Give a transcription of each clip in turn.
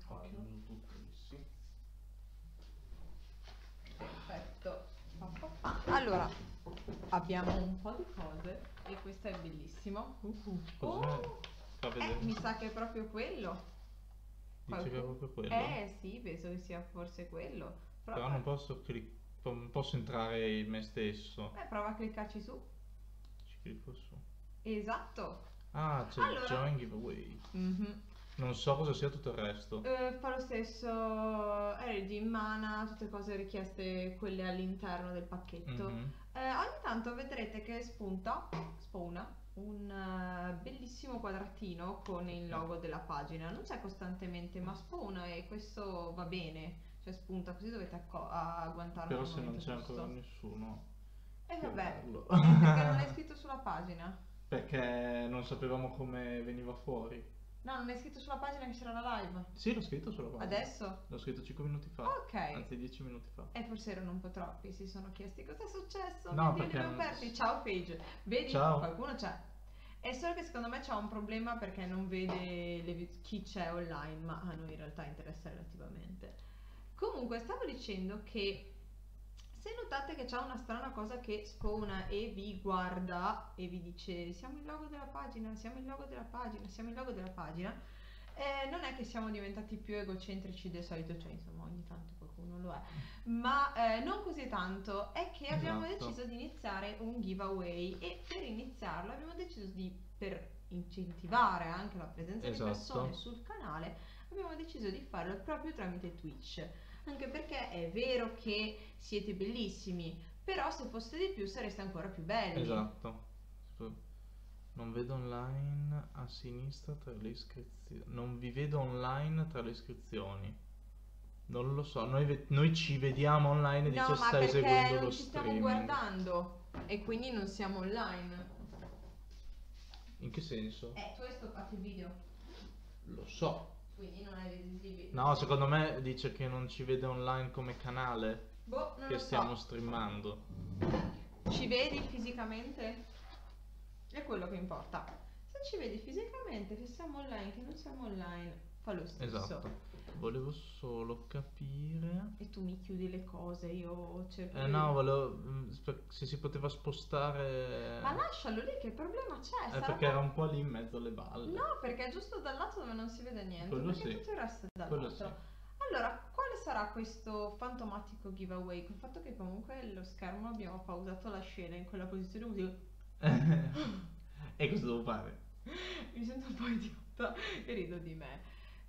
Ho cosa. chiuso tutto, sì. Perfetto. Allora, abbiamo un po' di cose e questo è bellissimo. Cos'è? Fa vedere. Mi sa che è proprio quello. Dice che è proprio quello? Sì, penso che sia forse quello. Però non posso non posso entrare in me stesso. Prova a cliccarci su. Ci clicco su. Esatto. Ah, c'è il join giveaway. Non so cosa sia tutto il resto. Fa lo stesso Energy, mana, tutte cose richieste quelle all'interno del pacchetto. Ogni tanto vedrete che spawna un bellissimo quadratino con il logo della pagina. Non c'è costantemente, ma spawna e questo va bene. Cioè spunta, così dovete agguantarlo. Però se non c'è ancora nessuno. Vabbè, perché non è scritto sulla pagina. Perché non sapevamo come veniva fuori. No, non è scritto sulla pagina che c'era la live. Sì, l'ho scritto sulla pagina. Adesso? L'ho scritto 5 minuti fa. Ok. Anzi 10 minuti fa. E forse erano un po' troppi, si sono chiesti cosa è successo. No, Vedi, perché li abbiamo persi. Ciao Paige. Vedi, ciao. Qualcuno c'è. È solo che secondo me c'è un problema perché non vede chi c'è online, ma a noi in realtà interessa relativamente. Comunque stavo dicendo che se notate che c'è una strana cosa che spawna e vi guarda e vi dice siamo il logo della pagina, siamo il logo della pagina, siamo il logo della pagina, non è che siamo diventati più egocentrici del solito, cioè insomma ogni tanto qualcuno lo è, ma non così tanto, è che abbiamo deciso di iniziare un giveaway e per iniziarlo abbiamo deciso per incentivare anche la presenza di persone sul canale, abbiamo deciso di farlo proprio tramite Twitch. Anche perché è vero che siete bellissimi, però se foste di più sareste ancora più belli. Esatto. Non vedo online a sinistra tra le iscrizioni. Non vi vedo online tra le iscrizioni. Non lo so, noi ci vediamo online e dice stai seguendo lo streaming. No, ma perché non ci stiamo guardando e quindi non siamo online. In che senso? Tu hai stoppato il video. Lo so. Quindi non è visibile. No, secondo me dice che non ci vede online come canale. Boh, non che lo stiamo so. streamando. Ci vedi fisicamente? È quello che importa. Se ci vedi fisicamente che siamo online, che non siamo online, fa lo stesso. Esatto. Volevo solo capire. E tu mi chiudi le cose, io cerco no, volevo se si poteva spostare. Ma lascialo lì, che problema c'è? Perché era un po' lì in mezzo alle balle. No, perché è giusto dal lato dove non si vede niente. Quello perché sì. tutto il resto è dall'altro. Sì. Allora, quale sarà questo fantomatico giveaway? Col fatto che comunque lo schermo abbiamo pausato la scena in quella posizione così. E cosa devo fare? Mi sento un po' idiota e rido di me.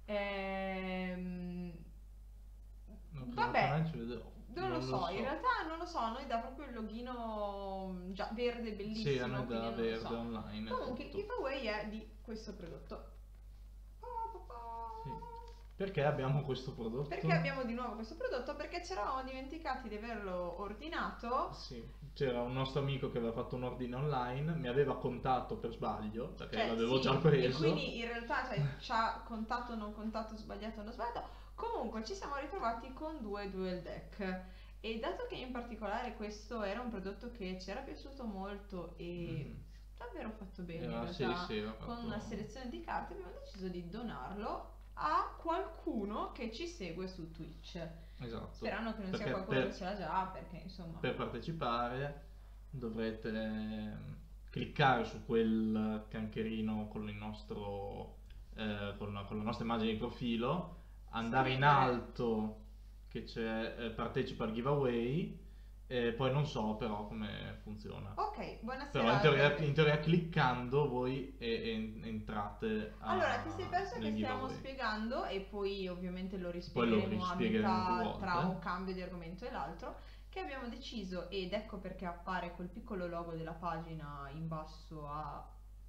Vabbè, non lo so, in realtà non lo so, noi dà proprio il loghino già verde bellissimo. Sì, a noi dà verde online. Comunque il giveaway è di questo prodotto. Sì. Perché abbiamo questo prodotto? Perché abbiamo di nuovo questo prodotto? Perché ci eravamo dimenticati di averlo ordinato. Sì, c'era un nostro amico che aveva fatto un ordine online, mi aveva contattato per sbaglio, perché l'avevo già preso. E quindi in realtà ci ha contato, non contato, sbagliato, non sbagliato. Comunque ci siamo ritrovati con due dual deck. E dato che in particolare questo era un prodotto che ci era piaciuto molto e davvero fatto bene in realtà, con una selezione di carte, abbiamo deciso di donarlo a qualcuno che ci segue su Twitch. Esatto. Sperando che non sia qualcuno che ce l'ha già, perché insomma. Per partecipare dovrete cliccare su quel cancherino con il nostro con la nostra immagine di profilo, andare in alto che c'è partecipa al giveaway. Poi non so però come funziona. Ok, buonasera. Però in teoria cliccando voi entrate Allora, ti sei perso che stiamo spiegando e poi ovviamente lo rispiegheremo a metà tra un cambio di argomento e l'altro, che abbiamo deciso, ed ecco perché appare quel piccolo logo della pagina in basso a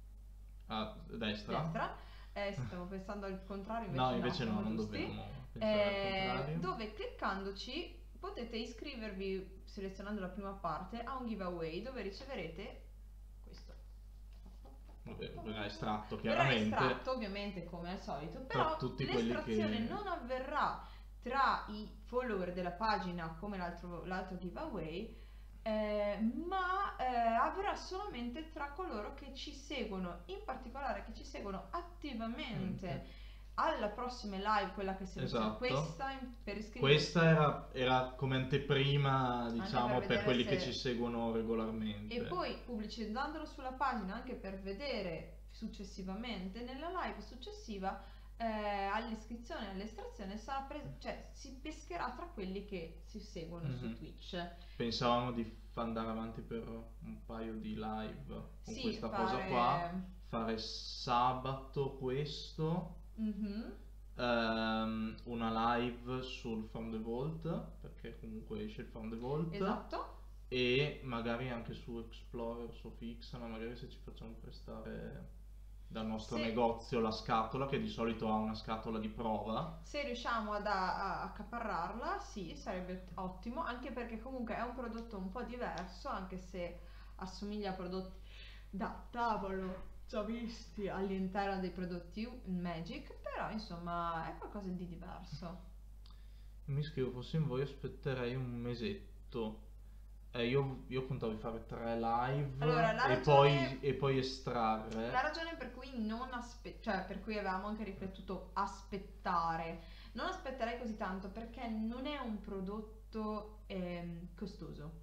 destra. Stavo pensando al contrario, invece no, non dobbiamo pensare al contrario. Dove cliccandoci potete iscrivervi, selezionando la prima parte, a un giveaway dove riceverete questo. Verrà estratto chiaramente. Verrà estratto ovviamente come al solito, però l'estrazione non avverrà tra i follower della pagina come l'altro giveaway, ma avverrà solamente tra coloro che ci seguono, in particolare che ci seguono attivamente alla prossima live, quella che si Esatto. per iscriversi. Questa era come anteprima, diciamo, per vedere quelli che se- ci seguono regolarmente. E poi pubblicizzandolo sulla pagina anche per vedere successivamente, nella live successiva, all'iscrizione e all'estrazione cioè, si pescherà tra quelli che si seguono su Mhm. Twitch. Pensavamo di andare avanti per un paio di live con Sì, questa cosa qua, fare sabato questo, Mhm. una live sul From the Vault, perché comunque esce il From the Vault, Esatto. e magari anche su Explorer, su Fixano, magari se ci facciamo prestare dal nostro Sì. negozio la scatola, che di solito ha una scatola di prova. Se riusciamo a accaparrarla, sì, sarebbe ottimo, anche perché comunque è un prodotto un po' diverso, anche se assomiglia a prodotti da tavolo già visti all'interno dei prodotti Magic, però insomma è qualcosa di diverso. Mi scrivo, fossi in voi aspetterei un mesetto. Io contavo di fare 3 live Allora, e poi estrarre. La ragione per cui cioè per cui avevamo anche riflettuto aspettare, non aspetterei così tanto perché non è un prodotto costoso.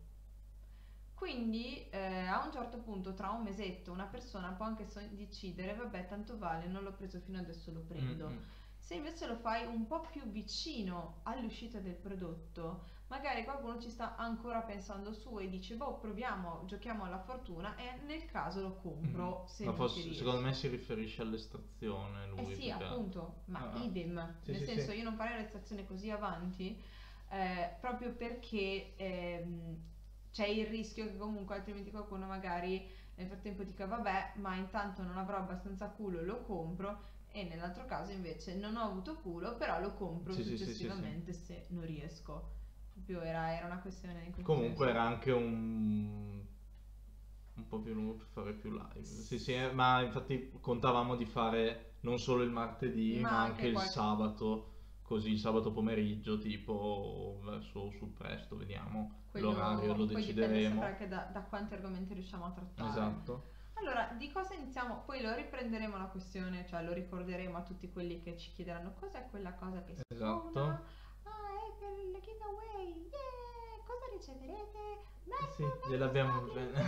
Quindi a un certo punto, tra un mesetto, una persona può anche decidere, vabbè, tanto vale, non l'ho preso fino adesso, lo prendo. Mm-mm. Se invece lo fai un po' più vicino all'uscita del prodotto, magari qualcuno ci sta ancora pensando su e dice, boh, proviamo, giochiamo alla fortuna e nel caso lo compro se Ma non forse, ci riesco. secondo me si riferisce all'estrazione lui. Eh sì, più che altro. appunto, ma Ah, ah. idem, Sì, nel sì, senso sì. io non farei l'estrazione così avanti proprio perché c'è il rischio che comunque altrimenti qualcuno magari nel frattempo dica vabbè, ma intanto non avrò abbastanza culo e lo compro, e nell'altro caso invece non ho avuto culo però lo compro Sì, sì, sì, sì, sì. successivamente se non riesco. Proprio era una questione in questo Comunque senso. era anche un po' più lungo per fare più live. Sì, sì, ma infatti contavamo di fare non solo il martedì, Ma ma anche anche il qualche- sabato, così il sabato pomeriggio, tipo verso sul presto, vediamo. L'orario lo poi dipende decideremo. sempre anche da quanti argomenti riusciamo a trattare. Esatto. Allora, di cosa iniziamo? Poi lo riprenderemo la questione, cioè lo ricorderemo a tutti quelli che ci chiederanno cos'è quella cosa che si Esatto. spawna. Ah, è per il giveaway, yeah! Cosa riceverete? Sì, Merda, gliel'abbiamo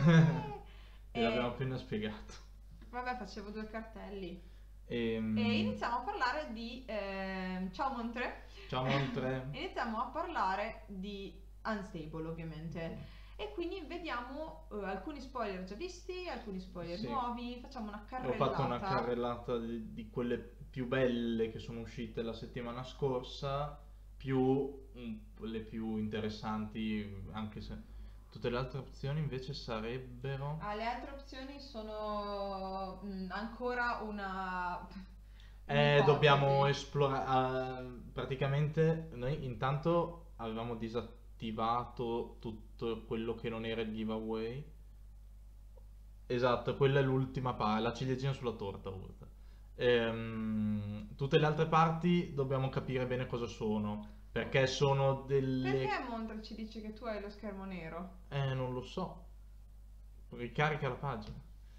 E appena spiegato. vabbè, facevo due cartelli. E, E iniziamo a parlare di ciao Montre. ciao Montre. Iniziamo a parlare di Unstable, ovviamente. E quindi vediamo alcuni spoiler già visti, alcuni spoiler Sì. nuovi, facciamo una Ho carrellata. fatto una carrellata di quelle più belle che sono uscite la settimana scorsa, più le più interessanti, anche se tutte le altre opzioni invece sarebbero... Le altre opzioni sono ancora una... Dobbiamo un'ipotesi. esplorare. Praticamente noi intanto avevamo disattivato tutto quello che non era il giveaway. Esatto, quella è l'ultima parte, la ciliegina sulla torta. Urta. Tutte le altre parti dobbiamo capire bene cosa sono, perché sono delle... Perché Montre ci dice che tu hai lo schermo nero? Non lo so. Ricarica la pagina.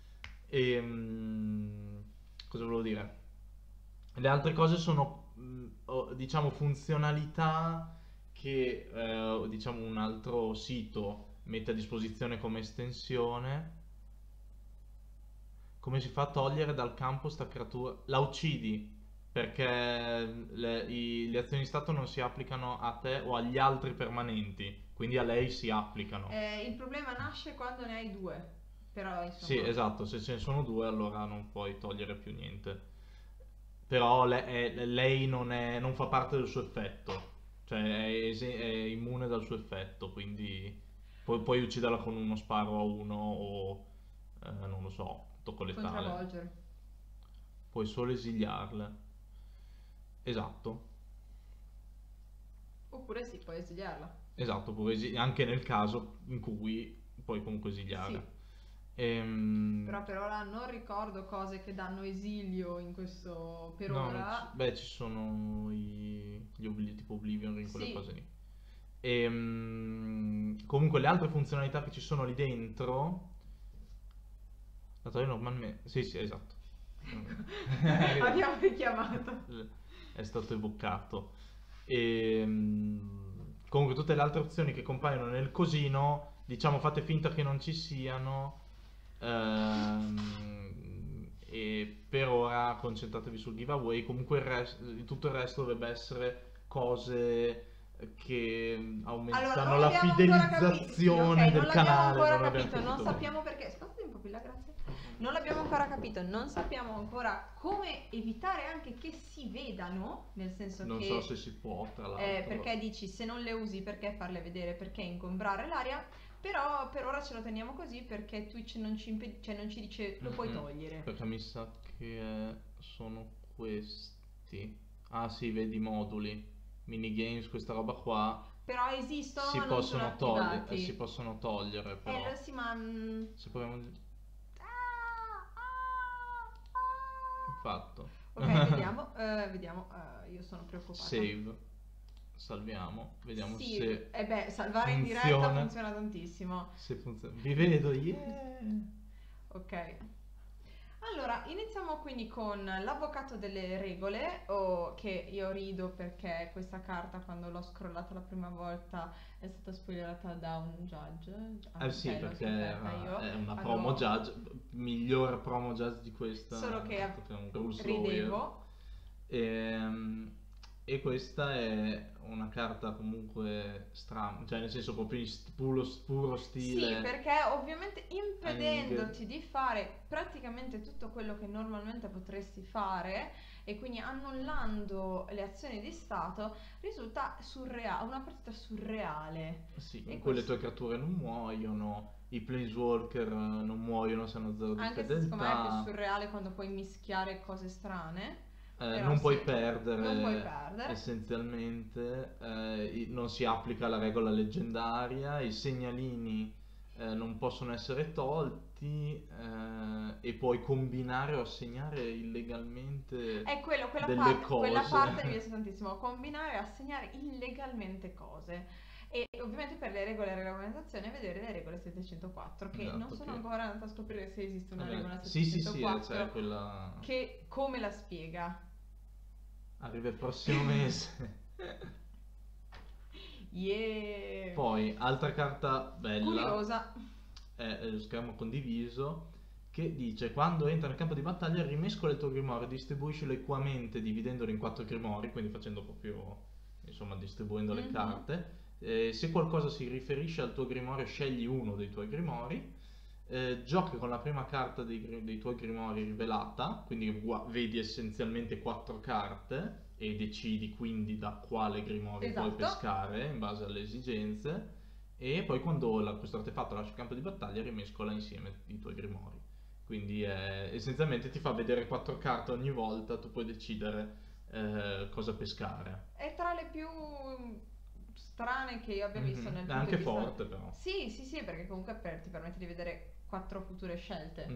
Cosa volevo dire? Le altre cose sono, diciamo, funzionalità che, diciamo, un altro sito mette a disposizione come estensione. Come si fa a togliere dal campo sta creatura? La uccidi, perché le azioni di stato non si applicano a te o agli altri permanenti, quindi a lei si applicano. Il problema nasce quando ne hai due, però insomma... Sì, esatto, se ce ne sono due allora non puoi togliere più niente. Però lei non fa parte del suo effetto, cioè è immune dal suo effetto, quindi puoi ucciderla con uno sparo a uno o non lo so, tocco letale. Contravolgere. Puoi solo esiliarle. Esatto, Oppure sì, puoi esiliarla. esatto, anche nel caso in cui puoi comunque esiliarle. Sì. Ehm, Però per ora non ricordo cose che danno esilio in questo per no, ora. beh, ci sono tipo Oblivion Ring, quelle Sì. cose lì. Comunque le altre funzionalità che ci sono lì dentro, la togli normalmente. Sì, sì, esatto. Abbiamo richiamato. È stato evocato. E comunque tutte le altre opzioni che compaiono nel cosino, diciamo fate finta che non ci siano. E per ora concentratevi sul giveaway. Comunque tutto il resto dovrebbe essere cose che Allora, aumentano non la l'abbiamo ancora fidelizzazione del non l'abbiamo canale. ancora Non l'abbiamo capito, non capito. sappiamo perché. Spostati un po' più là, grazie. Non l'abbiamo ancora capito, non sappiamo ancora come evitare anche che si vedano, nel senso Non che so se si può, tra l'altro. perché dici se non le usi perché farle vedere, perché ingombrare l'aria, però per ora ce lo teniamo così perché Twitch non ci, cioè non ci dice lo puoi togliere. Perché mi sa che sono questi. Ah sì, vedi i moduli. Minigames, questa roba qua. Però esistono Si ma non sono possono togliere, attivati. si possono togliere però. Lo si man... Se proviamo... Fatto. Ok, vediamo, io sono preoccupata. Save. Salviamo. Vediamo Sì, se salvare in diretta funziona. funziona tantissimo. Se funziona. Vi vedo, yeah! Ok. Allora, iniziamo quindi con l'avvocato delle regole, che io rido perché questa carta quando l'ho scrollata la prima volta è stata spoilerata da un judge. Sì, l'ho perché scoperta io. è una promo judge, miglior promo judge di questa. Solo che un rules lawyer. ridevo. E questa è una carta comunque strana, cioè nel senso proprio in puro stile. Sì, perché ovviamente impedendoti di fare praticamente tutto quello che normalmente potresti fare e quindi annullando le azioni di Stato, risulta una partita surreale. Sì, E in cui le questo- tue creature non muoiono, i planeswalker non muoiono se hanno 0 di Anche se secondo me è più fedeltà. surreale quando puoi mischiare cose strane. Però Non puoi sì, perdere, non puoi perdere. essenzialmente, non si applica la regola leggendaria, i segnalini non possono essere tolti e puoi combinare o assegnare illegalmente È quello, delle quella cose. parte mi piace tantissimo, combinare e assegnare illegalmente cose. E ovviamente per le regole e regolamentazione vedere le regole 704, che non Esatto, sono che- ancora andata a scoprire se esiste una Vabbè, regola sì, 704 c'è quella... che come la spiega. Arriva il prossimo mese. Yeah! Poi, altra carta bella. Curiosa. È lo schermo condiviso che dice quando entra nel campo di battaglia rimescola il tuo grimorio, distribuiscilo equamente dividendolo in 4 grimori, quindi facendo proprio, insomma, distribuendo le carte. Se qualcosa si riferisce al tuo grimorio scegli uno dei tuoi grimori, giochi con la prima carta dei tuoi grimori rivelata, quindi vedi essenzialmente 4 carte e decidi quindi da quale grimorio puoi Esatto. pescare in base alle esigenze. E poi quando questo artefatto lascia il campo di battaglia rimescola insieme i tuoi grimori. Quindi essenzialmente ti fa vedere 4 carte ogni volta, tu puoi decidere cosa pescare. È tra le più strane che io abbia visto nel È punto anche di vista... forte però. Sì, perché comunque ti permette di vedere 4 future scelte.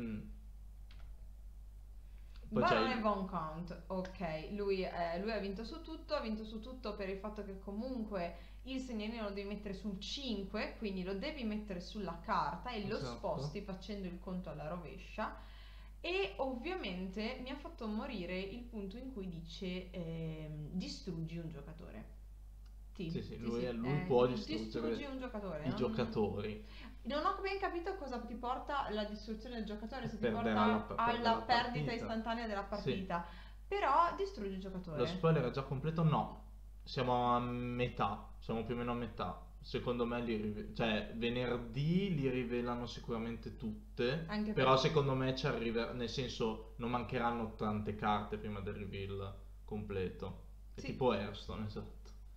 Poi c'è Barone Von Count, ok, lui ha vinto su tutto per il fatto che comunque il segnalino lo devi mettere sul 5, quindi lo devi mettere sulla carta e lo Esatto. sposti facendo il conto alla rovescia. E ovviamente mi ha fatto morire il punto in cui dice distruggi un giocatore. Sì, lui può distruggere distruggi un giocatore. i giocatori. Non ho ben capito cosa ti porta la distruzione del giocatore, se ti Perderà porta la alla perdita partita. istantanea della Sì. partita. Però distruggi il giocatore. Lo spoiler è già completo? No, siamo a metà, siamo più o meno a metà. Secondo me cioè venerdì li rivelano sicuramente tutte, Anche però perché- secondo me ci arriva, nel senso non mancheranno tante carte prima del reveal completo. È Sì. tipo Hearthstone, esatto.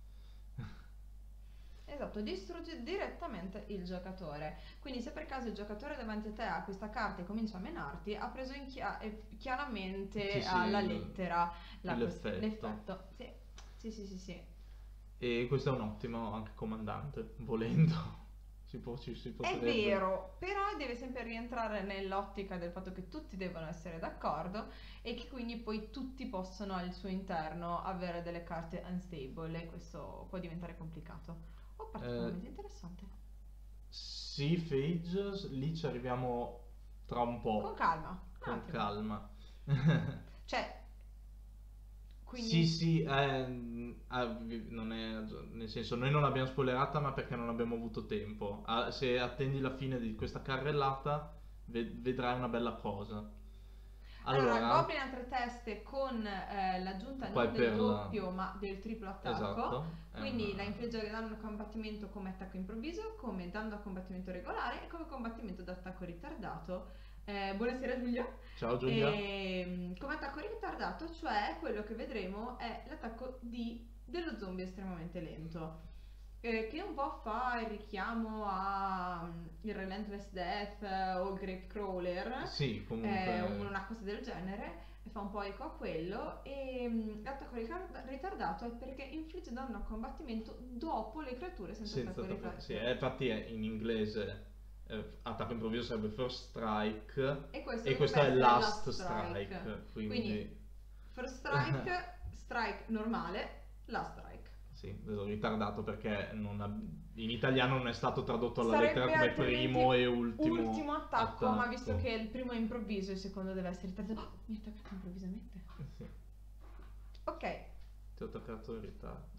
Esatto, distruggi direttamente il giocatore. Quindi se per caso il giocatore davanti a te ha questa carta e comincia a menarti, ha preso chiaramente Sì, alla lettera l'effetto. l'effetto. Sì. E questo è un ottimo anche comandante, volendo. Si È potrebbe. vero, però deve sempre rientrare nell'ottica del fatto che tutti devono essere d'accordo e che quindi poi tutti possono al suo interno avere delle carte unstable e questo può diventare complicato. Oh, particolarmente interessante. Sì, Phage, lì ci arriviamo tra un po'. Con calma. un Con attimo. calma. Cioè, quindi... Sì, sì, non è, nel senso, noi non l'abbiamo spoilerata, ma perché non abbiamo avuto tempo. Se attendi la fine di questa carrellata, vedrai una bella cosa. Allora, Allora, Goblin a tre teste con l'aggiunta qua è non del per doppio ma del triplo attacco, esatto, è quindi la una... infligge danno a combattimento come attacco improvviso, come danno a combattimento regolare e come combattimento d'attacco ritardato. Buonasera Giulia. Ciao Giulia. Come attacco ritardato, cioè quello che vedremo è l'attacco dello zombie estremamente lento. Che un po' fa il richiamo a il Relentless Death o il Gravecrawler, Sì, comunque... una cosa del genere, e fa un po' eco a quello. E l'attacco ritardato è perché infligge danno a combattimento dopo le creature senza attacco ritardato. Sì, infatti in inglese attacco improvviso sarebbe First Strike E questo e questo dovrebbe è essere Last Strike, Quindi First Strike, Strike normale, Last Strike. sì, ritardato perché in italiano non è stato tradotto alla Sarebbe lettera come altrimenti primo e ultimo, ultimo attacco, ma visto che il primo è improvviso, il secondo deve essere ritardato. Oh, mi ha attaccato improvvisamente. Sì, Ok, ti ho attaccato in ritardo.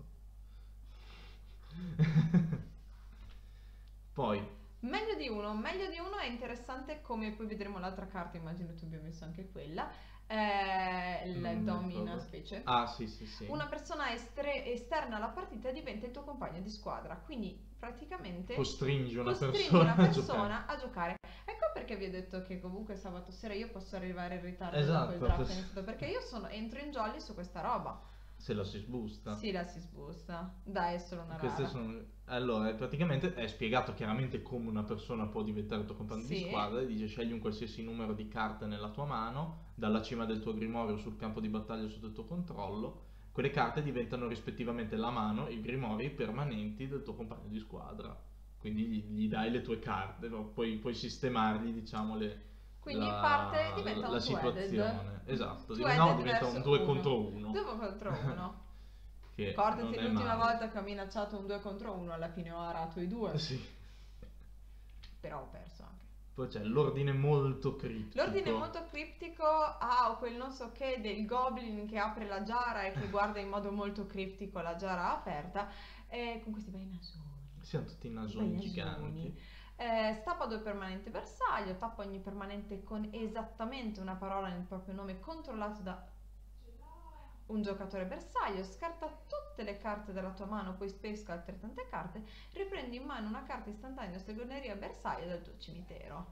Poi, meglio di uno è interessante, come poi vedremo l'altra carta, immagino tu abbia messo anche quella, il non mi Domina ricordo. specie. Ah, sì, sì, sì. Una persona esterna alla partita diventa il tuo compagno di squadra, quindi praticamente Costringi una costringi una persona persona a giocare. Ecco perché vi ho detto che comunque sabato sera io posso arrivare in ritardo da Esatto, quel draft iniziato, perché io entro in jolly su questa roba. se la si sbusta. Sì, la si sbusta. Dai, è solo una Queste rara. sono... Allora, praticamente è spiegato chiaramente come una persona può diventare il tuo compagno di Sì. squadra e dice scegli un qualsiasi numero di carte nella tua mano, dalla cima del tuo grimorio sul campo di battaglia sotto il tuo controllo. Quelle carte diventano rispettivamente la mano, i grimori permanenti del tuo compagno di squadra. Quindi gli dai le tue carte, no? Puoi sistemargli, diciamo, Quindi in parte diventa la un two-headed. situazione. Esatto, Two-headed diventa un verso 2 uno. contro 1. 2 contro 1. Che Ricordati non è l'ultima male. volta che ho minacciato un 2 contro 1, alla fine ho arato i due. Sì. Però ho perso anche. Poi c'è l'ordine molto criptico. L'ordine è molto criptico, ha quel non so che del goblin che apre la giara e che guarda in modo molto criptico la giara aperta, con questi bei nasoni. Siamo tutti nasoni Bei giganti. Stappa 2 permanenti bersaglio, tappa ogni permanente con esattamente una parola nel proprio nome controllato da un giocatore bersaglio, scarta tutte le carte dalla tua mano, poi pesca altrettante carte, riprendi in mano una carta istantanea stregoneria bersaglio dal tuo cimitero.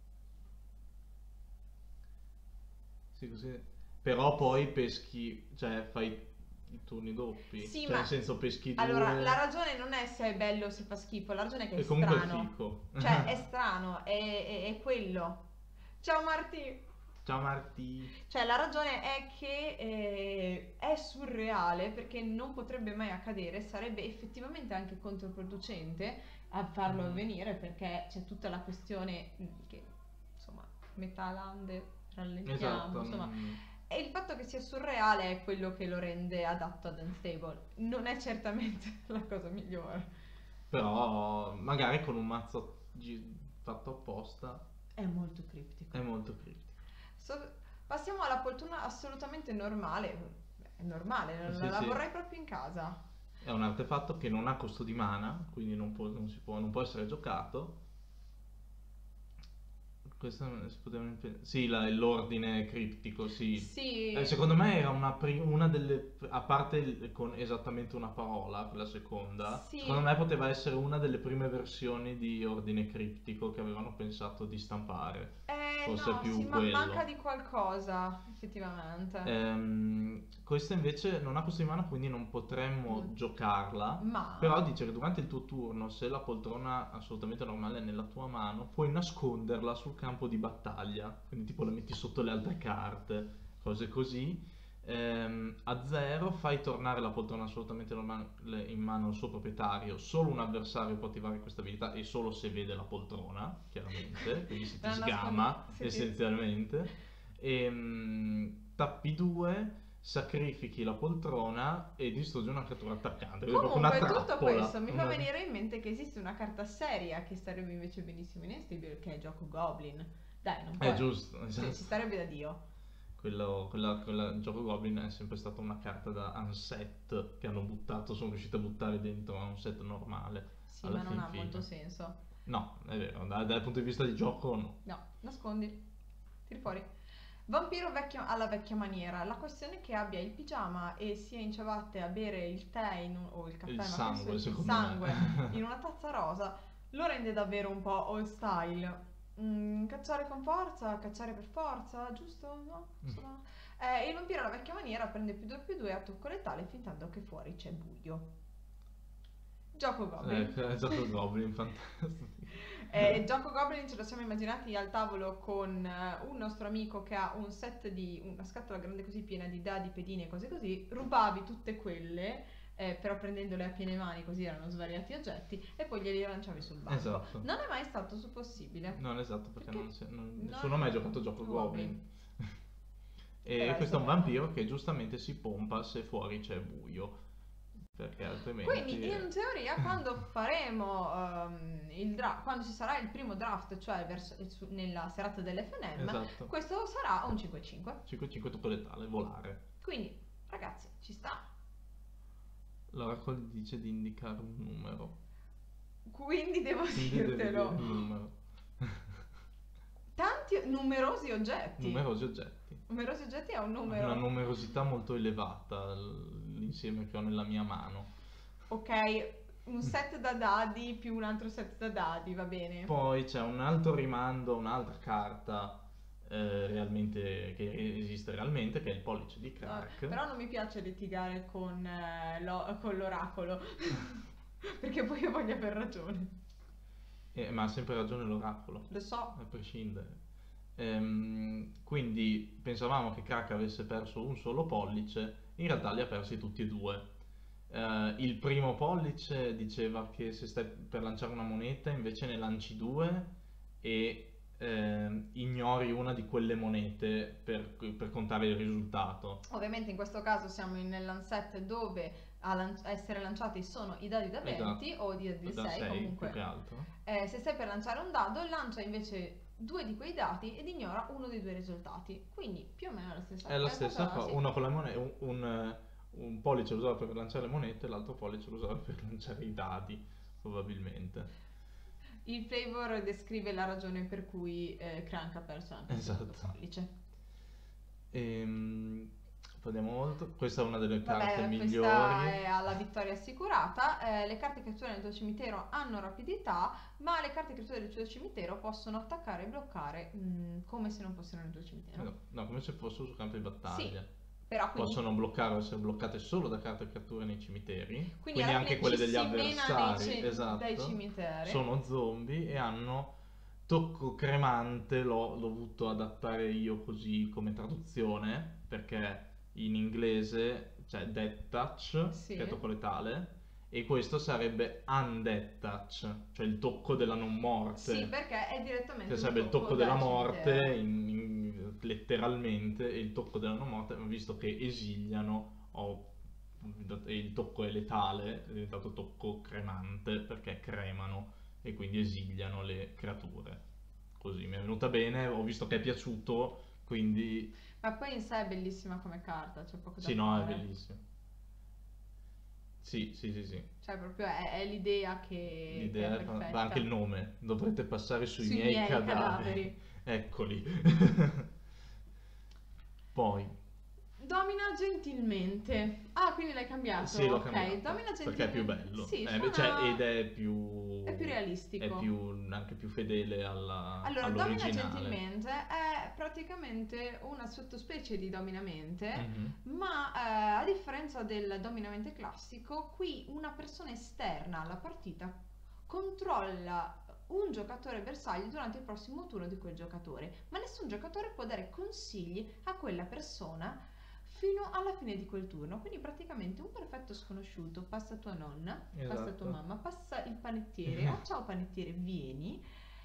Sì, così. Però poi peschi, cioè fai i turni doppi. Sì, cioè ma nel senso peschi due. allora la ragione non è se è bello o se fa schifo, la ragione è che è comunque strano. è fico. Cioè è strano, è quello. Ciao Marti! Ciao Marti. Cioè la ragione è che è surreale perché non potrebbe mai accadere, sarebbe effettivamente anche controproducente a farlo avvenire perché c'è tutta la questione che insomma metà lande rallentiamo, Esatto. insomma. E il fatto che sia surreale è quello che lo rende adatto ad Unstable, non è certamente la cosa migliore. Però magari con un mazzo fatto apposta È molto criptico. è molto criptico. Passiamo alla poltrona assolutamente normale. È normale, non Sì, la sì. vorrei proprio in casa. È un artefatto che non ha costo di mana, quindi non può essere giocato. Questo si poteva sì, l'ordine criptico, sì. Sì, Secondo me era una delle, a parte con esattamente una parola, quella seconda, Sì. secondo me poteva essere una delle prime versioni di ordine criptico che avevano pensato di stampare. Forse no, più sì, ma quello. manca di qualcosa, effettivamente. Questa invece non ha costo di mana, quindi non potremmo giocarla. Ma Però dice che durante il tuo turno, se la poltrona assolutamente normale è nella tua mano, puoi nasconderla sul campo di battaglia. Quindi tipo la metti sotto le altre carte, cose così. A 0 fai tornare la poltrona assolutamente normale in mano al suo proprietario. Solo un avversario può attivare questa abilità e solo se vede la poltrona, chiaramente. Quindi si ti La sgama nascondi- sì, sì. essenzialmente. Tappi 2, sacrifichi la poltrona e distruggi una creatura attaccante. Quindi è proprio una comunque tutto trappola. questo mi fa venire in mente che esiste una carta seria che starebbe invece benissimo in Unstable, che è gioco Goblin. Dai, non può. È giusto, Sì, esatto. ci starebbe da Dio. quella Gioco Goblin è sempre stata una carta da unset che hanno buttato, sono riusciti a buttare dentro a un set normale. Sì, alla ma non fin ha fine. molto senso. No, è vero, dal punto di vista di gioco no. No, nascondi, tiri fuori. Vampiro alla vecchia maniera. La questione è che abbia il pigiama e sia in ciabatte a bere il tè o il caffè, Il ma sangue, penso il secondo sangue me. in una tazza rosa, lo rende davvero un po' old style. Cacciare con forza, cacciare per forza, giusto? No? Giusto no? Il vampiro alla vecchia maniera prende +2/+2 a tocco letale fin tanto che fuori c'è buio. Gioco Goblin. Gioco Goblin, fantastico. Gioco Goblin ce lo siamo immaginati al tavolo con un nostro amico che ha un set di una scatola grande così piena di dadi, pedine e cose così. Rubavi tutte quelle, però prendendole a piene mani, così erano svariati oggetti, e poi glieli lanciavi sul banco. Esatto. Non è mai stato possibile. Non esatto, perché Perché nessuno ha mai giocato Gioco Goblin. E Però questo è un bello. vampiro che giustamente si pompa se fuori c'è buio, perché altrimenti... Quindi in teoria quando faremo quando ci sarà il primo draft, cioè nella serata dell'FNM, Esatto. questo sarà un 5-5. 5-5 tocco letale, volare. Quindi ragazzi, ci sta. L'oracolo dice di indicare un numero. Quindi devo Quindi devi dire dirtelo. un numero. Numerosi oggetti. Numerosi oggetti. Numerosi oggetti è un numero. Una numerosità molto elevata l'insieme che ho nella mia mano. Ok, un set da dadi più un altro set da dadi, va bene. Poi c'è un altro rimando, un'altra carta realmente che esiste realmente, che è il pollice di Crack. Però non mi piace litigare con l'oracolo, perché poi io voglio aver ragione. Ma ha sempre ragione l'oracolo, Lo so. a prescindere. Quindi pensavamo che Crack avesse perso un solo pollice, in realtà li ha persi tutti e due. Il primo pollice diceva che se stai per lanciare una moneta invece ne lanci due e ignori una di quelle monete per contare il risultato. Ovviamente in questo caso siamo nell'unset dove a essere lanciati sono i dadi da 20 Esatto. o i dadi da Da 6 sei, comunque. più che altro. Se stai per lanciare un dado, lancia invece due di quei dati ed ignora uno dei due risultati. Quindi più o meno è la stessa cosa. È la stessa cosa, sì. uno con la moneta, un pollice lo usava per lanciare le monete, l'altro pollice lo usava per lanciare i dadi, probabilmente. Il flavor descrive la ragione per cui Crank ha perso anche il Esatto. secondo pollice. Andiamo oltre. Questa è una delle carte Vabbè, migliori. questa è alla vittoria assicurata. Le carte creature nel tuo cimitero hanno rapidità, ma le carte creature del tuo cimitero possono attaccare e bloccare come se non fossero nel tuo cimitero. No, come se fossero sul campo di battaglia. Sì, però quindi, Possono bloccare o essere bloccate solo da carte creature nei cimiteri. quindi Quindi alla anche fine quelle ci degli si mena avversari. Esatto. dai cimiteri. Sono zombie e hanno tocco cremante. L'ho dovuto adattare io così come traduzione, perché in inglese c'è death touch, Sì. che è tocco letale, e questo sarebbe undead touch, cioè il tocco della non morte. Sì, perché è direttamente Che un sarebbe il tocco della dal morte, cimitero. letteralmente, e il tocco della non morte, visto che esiliano, e il tocco è letale, è diventato tocco cremante, perché cremano e quindi esiliano le creature. Così, mi è venuta bene, ho visto che è piaciuto, quindi... Ma poi in sé è bellissima come carta, c'è poco da Sì, no, è fare. bellissimo. Sì. Cioè, proprio è l'idea che L'idea è perfetta. ma anche il nome, dovrete passare sui Sui miei miei cadaveri. Eccoli. Poi, Domina gentilmente. Ah, quindi l'hai cambiato? sì, l'ho Ok, cambiato, domina gentilmente. perché è più bello. Sì, Ed è più... è più realistico. È anche più fedele Allora, domina all'originale. gentilmente è praticamente una sottospecie di dominamente, Mhm. ma a differenza del dominamente classico, qui una persona esterna alla partita controlla un giocatore bersaglio durante il prossimo turno di quel giocatore, ma nessun giocatore può dare consigli a quella persona fino alla fine di quel turno. Quindi praticamente un perfetto sconosciuto passa tua nonna, passa tua Esatto. mamma, passa il panettiere, ah ciao panettiere, vieni.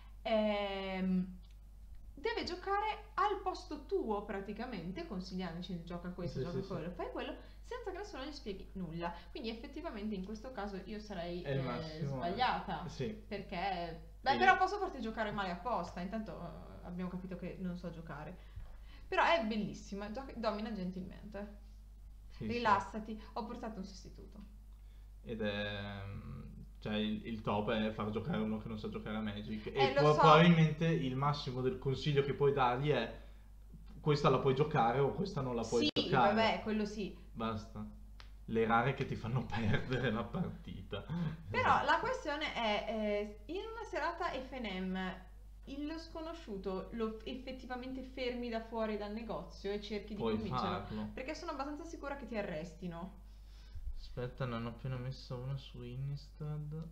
Deve giocare al posto tuo praticamente, consigliandoci gioca questo, Sì, gioca sì, quello, fai quello, senza che nessuno gli spieghi nulla. Quindi effettivamente in questo caso io sarei È il massimo. sbagliata, Sì. perché... Beh, E- però posso farti giocare male apposta, intanto abbiamo capito che non so giocare. Però è bellissima, domina gentilmente. Sì, sì. Rilassati, ho portato un sostituto. Ed è... Cioè il top è far giocare uno che non sa giocare a Magic. E Lo so. probabilmente il massimo del consiglio che puoi dargli è questa la puoi giocare o questa non la puoi Sì, giocare. vabbè, quello sì. Basta. Le rare che ti fanno perdere la partita. Però Esatto. la questione è, in una serata FNM, lo sconosciuto lo effettivamente fermi da fuori dal negozio e cerchi di Puoi convincerlo. farlo. Perché sono abbastanza sicura che ti arrestino. Aspetta, ne hanno appena messo una su Innistrad.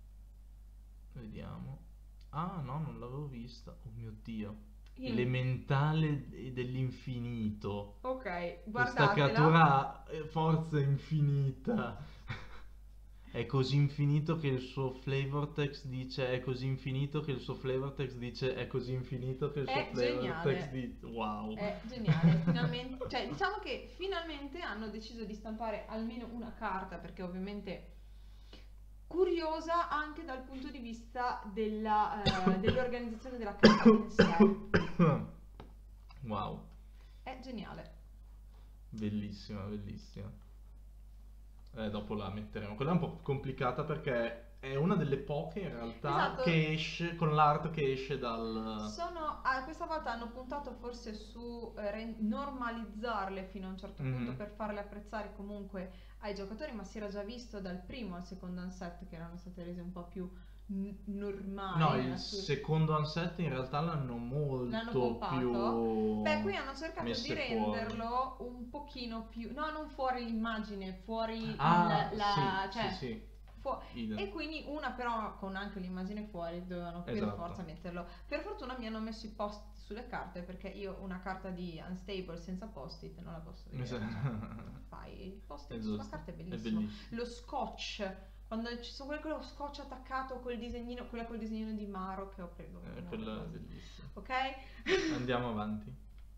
Vediamo. Ah, no, non l'avevo vista. Oh mio Dio. Elementale dell'infinito. Ok, Questa guardatela. creatura ha forza infinita. È così infinito che il suo flavor text dice è così infinito che il suo flavor text dice è così infinito che il suo È flavor geniale. text dice wow. È geniale, finalmente, cioè diciamo che finalmente hanno deciso di stampare almeno una carta, perché ovviamente curiosa anche dal punto di vista dell'organizzazione della carta in sé. Wow, È geniale. bellissima, bellissima. Dopo la metteremo. Quella è un po' complicata perché è una delle poche in realtà Esatto. che esce con l'art che esce dal... Questa volta hanno puntato forse su normalizzarle fino a un certo Mhm. punto per farle apprezzare comunque ai giocatori, ma si era già visto dal primo al secondo unset che erano state rese un po' più normali. No, il secondo unset in realtà l'hanno molto pompato. più Beh, qui hanno cercato di messe fuori. renderlo un pochino più, no, non fuori l'immagine, fuori Ah, la, sì, cioè, sì, e idem. quindi una però con anche l'immagine fuori dovevano per Esatto. forza metterlo. Per fortuna mi hanno messo i post sulle carte, perché io una carta di Unstable senza post-it non la posso vedere. Fai il post-it È sulla giusto, carta, è è bellissimo. bellissimo. Lo scotch, quando ci sono quello scotch attaccato col disegnino, quella col disegnino di Maro che ho preso. Quello è bellissimo. Ok? Andiamo avanti.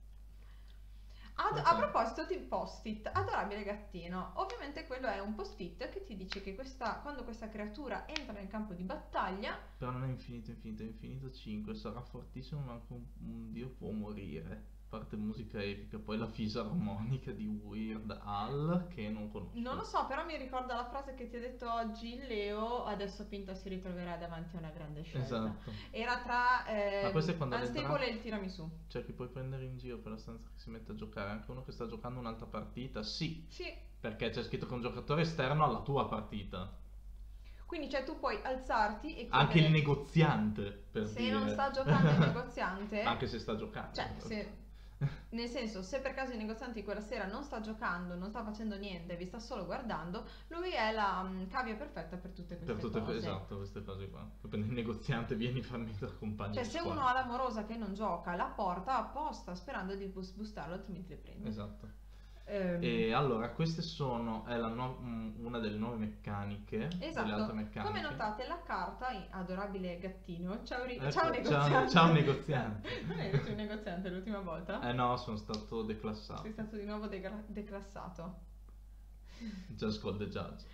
A proposito di post-it, adorabile gattino. Ovviamente quello è un post-it che ti dice che quando questa creatura entra nel campo di battaglia, Però non è infinito, infinito, è infinito 5. Sarà fortissimo, ma anche un dio può morire. Parte musica epica, poi la fisarmonica di Weird Al che non conosco. non lo so, però mi ricorda la frase che ti ha detto oggi Leo, adesso Pinta si ritroverà davanti a una grande scelta. Esatto. Era tra Ma questo è quando Unstable e il tiramisù. Cioè che puoi prendere in giro per la stanza che si mette a giocare anche uno che sta giocando un'altra partita? Sì, Sì. perché c'è scritto che è un giocatore esterno alla tua partita. Quindi cioè tu puoi alzarti e Anche il chiedere negoziante, per se dire. non sta giocando il negoziante, Anche se sta giocando. cioè nel senso, se per caso il negoziante quella sera non sta giocando, non sta facendo niente, vi sta solo guardando, lui è la cavia perfetta per tutte queste cose. Esatto, queste cose qua. Quindi il negoziante vieni a farmi da compagno. Cioè di se squadra. uno ha l'amorosa che non gioca, la porta apposta sperando di bustarlo, altrimenti le prende. Esatto. E allora, queste sono una delle nuove meccaniche, Esatto. delle altre meccaniche. Come notate la carta, adorabile gattino, ciao Ecco, ciao negoziante. ciao negoziante. Non eri tu il negoziante l'ultima volta? No, sono stato declassato. Sei stato di nuovo declassato. Just called the judge.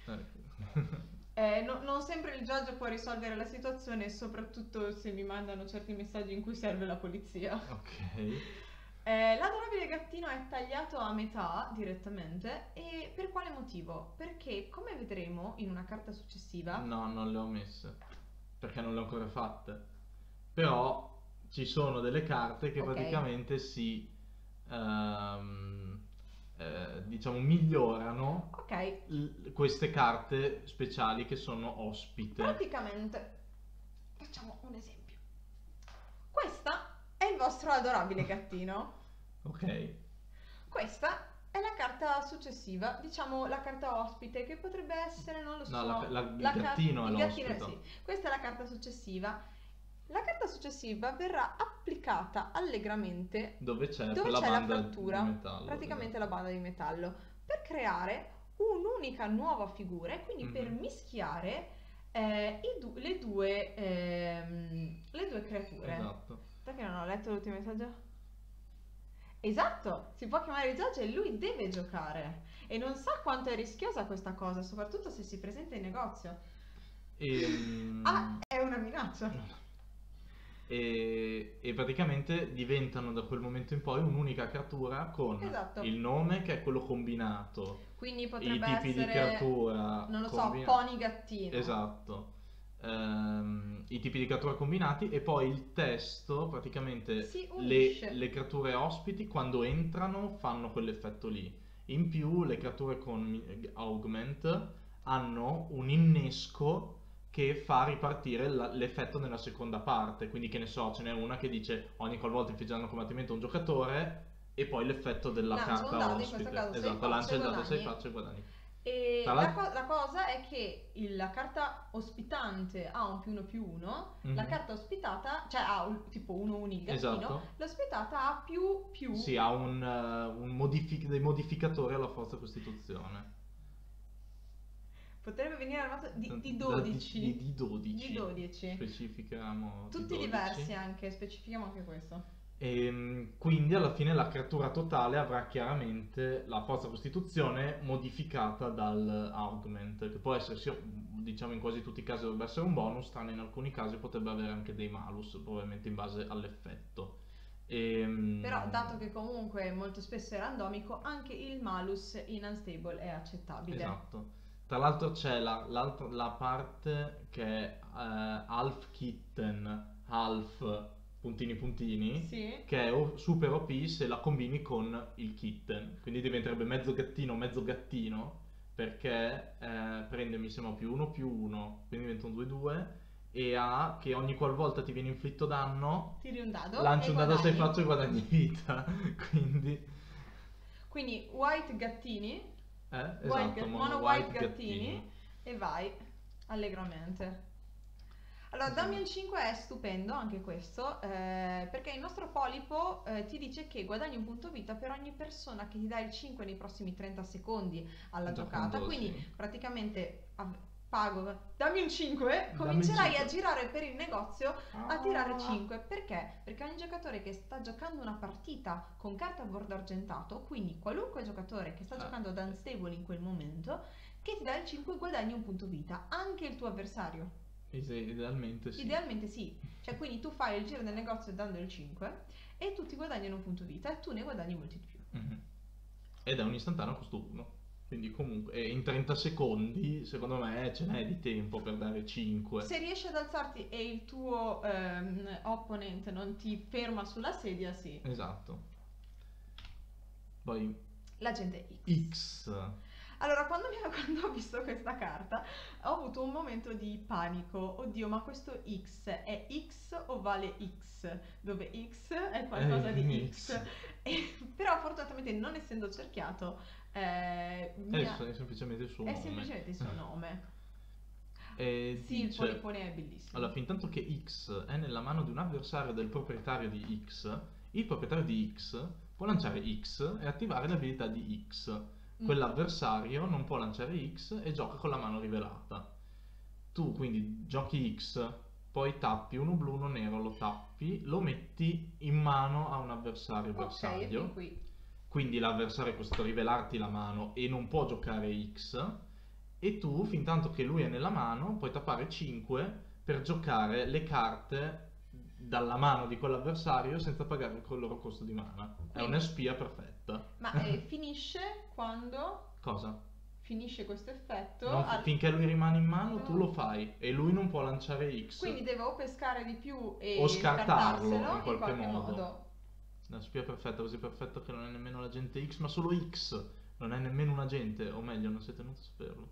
Non sempre il judge può risolvere la situazione, soprattutto se mi mandano certi messaggi in cui serve la polizia. Ok. L'adorabile gattino è tagliato a metà direttamente. E per quale motivo? Perché come vedremo in una carta successiva, No, non le ho messe perché non le ho ancora fatte. Però ci sono delle carte che Ok. praticamente diciamo migliorano ok, queste carte speciali che sono ospite. praticamente facciamo un esempio. Questa è il vostro adorabile gattino. Ok. Questa è la carta successiva, diciamo la carta ospite, che potrebbe essere, non lo so. No, il gattino è il gattino, l'ospite. sì. Questa è la carta successiva. La carta successiva verrà applicata allegramente Dove c'è dove quella c'è la banda frattura, di metallo. praticamente la banda di metallo, per creare un'unica nuova figura e quindi per mischiare le due creature. Esatto. Perché non ho letto l'ultimo messaggio? Esatto, si può chiamare il judge e lui deve giocare e non sa quanto è rischiosa questa cosa, soprattutto se si presenta in negozio. E, Ah, è una minaccia. e praticamente diventano da quel momento in poi un'unica creatura con Esatto. il nome che è quello combinato, Quindi i potrebbe tipi di essere, creatura non lo so, combinati. pony gattino. Esatto. I tipi di creatura combinati e poi il testo, praticamente Si le, unisce. le creature ospiti quando entrano fanno quell'effetto lì. In più le creature con augment hanno un innesco che fa ripartire l'effetto nella seconda parte. Quindi che ne so, ce n'è una che dice ogni qualvolta infliggeranno combattimento a un giocatore e poi l'effetto della Lancia un carta dado, in ospite. questo caso sei Esatto, facce lancia e il dado 6 guadagni. facce e guadagni. E Tra l'altro- la cosa è che la carta ospitante ha un +1/+1, la Mhm. carta ospitata, cioè ha tipo 1/1 il gattino, Esatto. l'ospitata ha ++. Sì, ha dei modificatori alla forza costituzione. Potrebbe venire armato di Da- 12. Di 12. Di 12. Specifichiamo di Tutti 12. diversi anche, specifichiamo anche questo. Quindi alla fine la creatura totale avrà chiaramente la forza costituzione modificata dal augment, che può essere, diciamo in quasi tutti i casi dovrebbe essere un bonus, tranne in alcuni casi potrebbe avere anche dei malus, probabilmente in base all'effetto. Però dato che comunque molto spesso è randomico, anche il malus in unstable è accettabile. Esatto. Tra l'altro c'è la parte che è half kitten, half puntini puntini, Sì. che è super OP se la combini con il kitten. Quindi diventerebbe mezzo gattino, perché prende, mi sembra, +1/+1, quindi diventa un 2/2, e ha che ogni qualvolta ti viene inflitto danno, Tiri un dado lanci e un dado a 6 guadagni. facce e guadagni vita. Quindi white gattini, Esatto, mono white gattini e vai allegramente. Allora, dammi un 5 è stupendo anche questo, perché il nostro polipo ti dice che guadagni un punto vita per ogni persona che ti dà il 5 nei prossimi 30 secondi alla Da giocata, quando, quindi sì. praticamente pago, dammi un 5, Dammi il comincerai 5. a girare per il negozio a Ah. tirare 5, perché? Perché ogni giocatore che sta giocando una partita con carta a bordo argentato, quindi qualunque giocatore che sta giocando ad unstable in quel momento, che ti dà il 5 guadagni un punto vita, anche il tuo avversario. Idealmente sì. Idealmente sì, cioè quindi tu fai il giro del negozio dando il 5 e tutti guadagnano un punto vita e tu ne guadagni molti di più. Mhm. Ed è un istantaneo costo 1. Quindi comunque in 30 secondi secondo me ce n'è di tempo per dare 5. Se riesci ad alzarti e il tuo opponent non ti ferma sulla sedia, sì. Esatto. Poi La gente X. Allora, quando ho visto questa carta, ho avuto un momento di panico. Oddio, ma questo X è X o vale X? Dove X è qualcosa di X. Però fortunatamente, non essendo cerchiato, È semplicemente il suo è nome. semplicemente il suo nome. E Sì, il dice, polipone è bellissimo. allora, fin tanto che X è nella mano di un avversario del proprietario di X, il proprietario di X può lanciare X e attivare l'abilità di X. Quell'avversario non può lanciare X e gioca con la mano rivelata. Tu quindi giochi X, poi tappi uno blu, uno nero, lo tappi, lo metti in mano a un avversario Ok, fin qui. quindi l'avversario è costretto a rivelarti la mano e non può giocare X, e tu, fin tanto che lui è nella mano, puoi tappare 5 per giocare le carte dalla mano di quell'avversario senza pagare il loro costo di mana. È Quindi- una spia perfetta. Ma finisce quando Cosa? finisce questo effetto? Finché lui rimane in mano tu lo fai e lui non può lanciare X. Quindi devo o pescare di più e O scartarlo scartarselo in qualche modo. modo. Una spia perfetta, così perfetta che non è nemmeno l'agente X, ma solo X. Non è nemmeno un agente, o meglio, non sei tenuto a saperlo.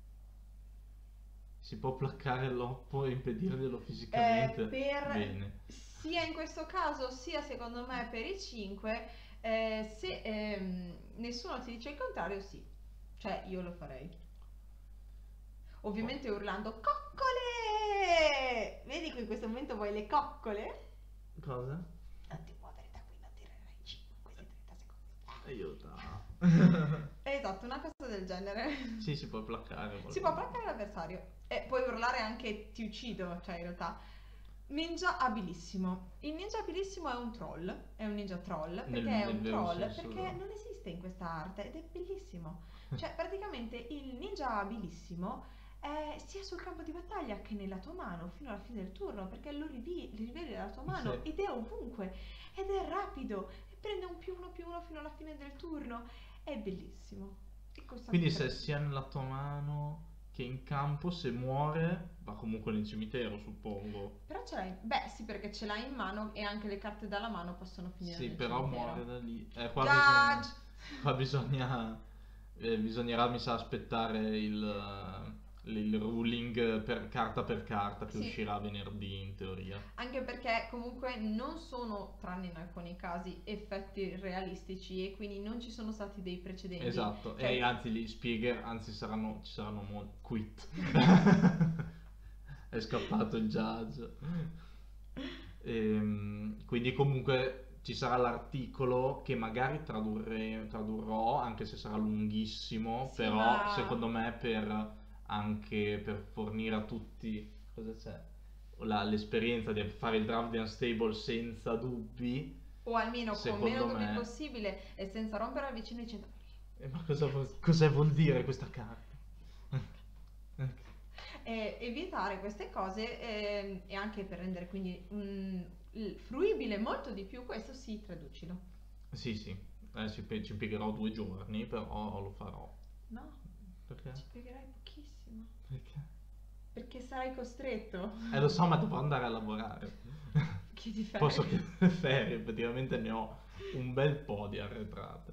Si può placcare l'oppo e impedirglielo fisicamente. Bene. Sia in questo caso, sia secondo me per i 5, se nessuno ti dice il contrario, sì. Cioè, io lo farei. Ovviamente urlando coccole! Vedi che in questo momento vuoi le coccole? Cosa? Non ti muovere da qui, non tirerai 5 in questi 30 secondi. Aiuta. Esatto, una cosa del genere. Sì, si può placcare. Si può placcare l'avversario. E puoi urlare anche ti uccido, cioè in realtà. Ninja abilissimo. Il ninja abilissimo è un troll, è un ninja troll, perché è nel un vero troll, senso, perché no. non esiste in questa arte ed è bellissimo. Cioè praticamente il ninja abilissimo sia sul campo di battaglia che nella tua mano fino alla fine del turno, perché lo riveli dalla tua mano Sì. ed è ovunque ed è rapido e prende un +1/+1 fino alla fine del turno. È bellissimo. E costa Quindi se 3. sia nella tua mano che in campo, se muore va comunque nel cimitero, suppongo. Però ce l'hai. Beh, sì, perché ce l'hai in mano e anche le carte dalla mano possono finire Sì, nel però cimitero. muore da lì. Judge! Qua bisogna, bisognerà, mi sa, aspettare il ruling per carta che Sì. uscirà venerdì in teoria. Anche perché comunque non sono, tranne in alcuni casi, effetti realistici e quindi non ci sono stati dei precedenti. Esatto, Cioè, e anzi gli Spiegher, anzi ci saranno quit. È scappato il judge. Quindi comunque ci sarà l'articolo che magari tradurrò, anche se sarà lunghissimo, Sì, però ma- secondo me anche per fornire a tutti, cosa c'è? L'esperienza di fare il draft di Unstable senza dubbi, o almeno con secondo meno dubbi me. possibile e senza rompere al vicino dicendo Ma cosa vuol dire questa carta? evitare queste cose e anche per rendere quindi fruibile molto di più questo, sì, traducilo. Sì, sì, ci impiegherò 2 giorni, però lo farò. No, Perché? ci spiegherai pochissimo Perché? perché sarai costretto. Lo so, ma devo andare a lavorare. Chiedi ferie. Posso chiedere ferie, effettivamente ne ho un bel po' di arretrate.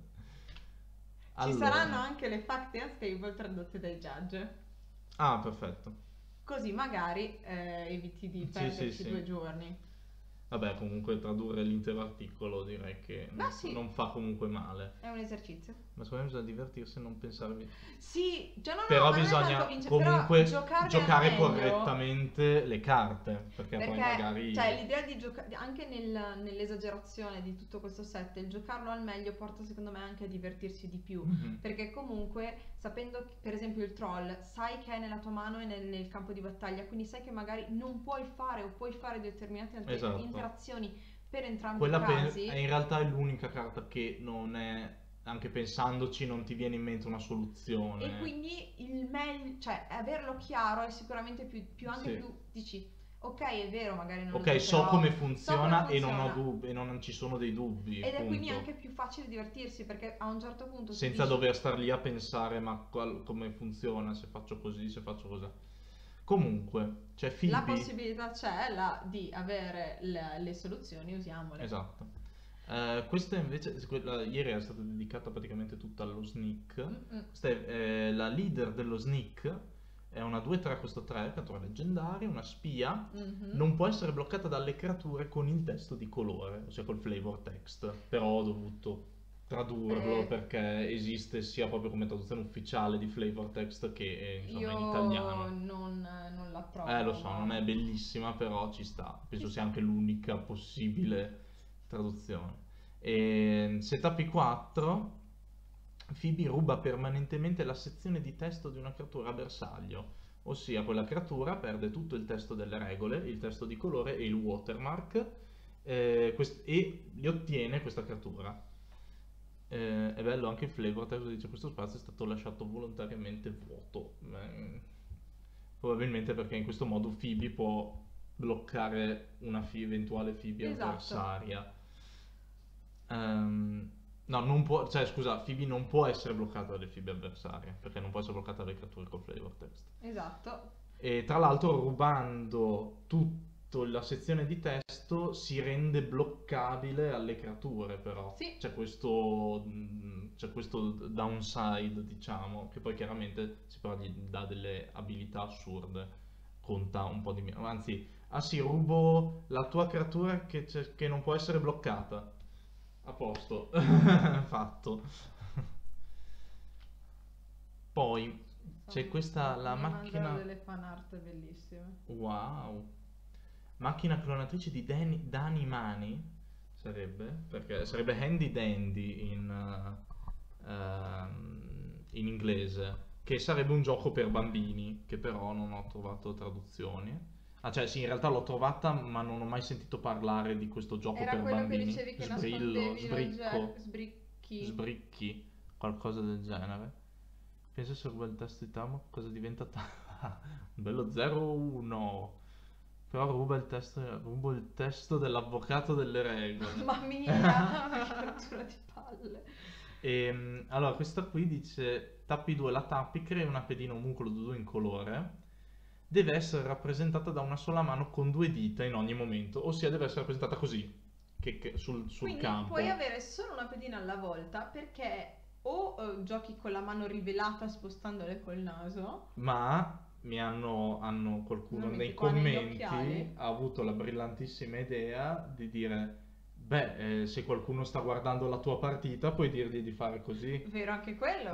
Ci saranno anche le fact e unstable tradotte dai judge. Ah, perfetto. Così magari eviti di Sì, perderci sì, sì. 2 giorni. Vabbè, comunque tradurre l'intero articolo direi che Ma sì. non fa comunque male. È un esercizio. Ma secondo me bisogna divertirsi e non pensarvi. Sì, già no, Però ma non è bisogna tanto vincere, comunque però giocare meglio, correttamente le carte, perché poi perché magari. cioè, l'idea di giocare anche nell'esagerazione di tutto questo set, il giocarlo al meglio porta secondo me anche a divertirsi di più. Mhm. Perché comunque, sapendo che, per esempio il troll, sai che è nella tua mano e nel campo di battaglia, quindi sai che magari non puoi fare o puoi fare determinate Esatto. interazioni per entrambi Quella i casi. in realtà è l'unica carta che non è, anche pensandoci, non ti viene in mente una soluzione. E quindi il meglio, cioè averlo chiaro è sicuramente più anche Sì. più dici, ok, è vero, magari non lo Ok, so giocherò, come so funziona come e non ho funziona. dubbi, e non ci sono dei dubbi, Ed è quindi punto. anche più facile divertirsi perché a un certo punto tu Senza dici, dover star lì a pensare come funziona, se faccio così, se faccio così. Comunque, c'è la Phoebe. possibilità c'è di avere le soluzioni, usiamole. Esatto. Questa invece, ieri è stata dedicata praticamente tutta allo sneak. Mm-mm. Questa è la leader dello sneak, è una 2-3 costo 3, creatura leggendaria, una spia. Mhm. Non può essere bloccata dalle creature con il testo di colore, ossia col flavor text. Però ho dovuto tradurlo perché esiste sia proprio come traduzione ufficiale di flavor text che insomma in italiano. non la trovo. Lo so, non è bellissima, però ci sta. Penso sia anche l'unica possibile traduzione. Setup I4, Phoebe ruba permanentemente la sezione di testo di una creatura a bersaglio, ossia quella creatura perde tutto il testo delle regole, il testo di colore e il watermark, e li ottiene questa creatura. È bello anche il flavor text, dice questo spazio è stato lasciato volontariamente vuoto. Probabilmente perché in questo modo Phoebe può bloccare una eventuale Phoebe Esatto. avversaria. No, non può, cioè scusa, Phoebe non può essere bloccata dalle Phoebe avversarie, perché non può essere bloccata dalle creature con flavor text. Esatto. E tra l'altro rubando tutta la sezione di testo si rende bloccabile alle creature, però. Sì. C'è questo downside, diciamo, che poi chiaramente si però gli dà delle abilità assurde, conta un po' di meno. Anzi, sì, rubo la tua creatura che non può essere bloccata. A posto, fatto. Poi c'è questa, la Mi macchina. mangiano delle fan art bellissime. Wow. Macchina clonatrice di Dani Mani sarebbe, perché sarebbe Handy Dandy in inglese, che sarebbe un gioco per bambini, che però non ho trovato traduzioni. Ah, cioè sì, in realtà l'ho trovata, ma non ho mai sentito parlare di questo gioco Era per quello bambini. che dicevi che Sbrillo, nascondevi sbricco, sbricchi. sbricchi, qualcosa del genere. Penso se ruba il testo di Tamo cosa diventa Un bello 0-1. Però rubo il testo dell'avvocato delle regole. Mamma mia, che rottura di palle. Allora, questa qui dice: tappi 2 la tappi, crea una pedina omuncolo 2 incolore. Deve essere rappresentata da una sola mano con 2 dita in ogni momento, ossia deve essere rappresentata così, sul Quindi campo. puoi avere solo una pedina alla volta perché o giochi con la mano rivelata spostandole col naso. Ma qualcuno Non nei metti qua negli commenti occhiali? ha avuto la brillantissima idea di dire: beh, se qualcuno sta guardando la tua partita, puoi dirgli di fare così. Vero anche quello?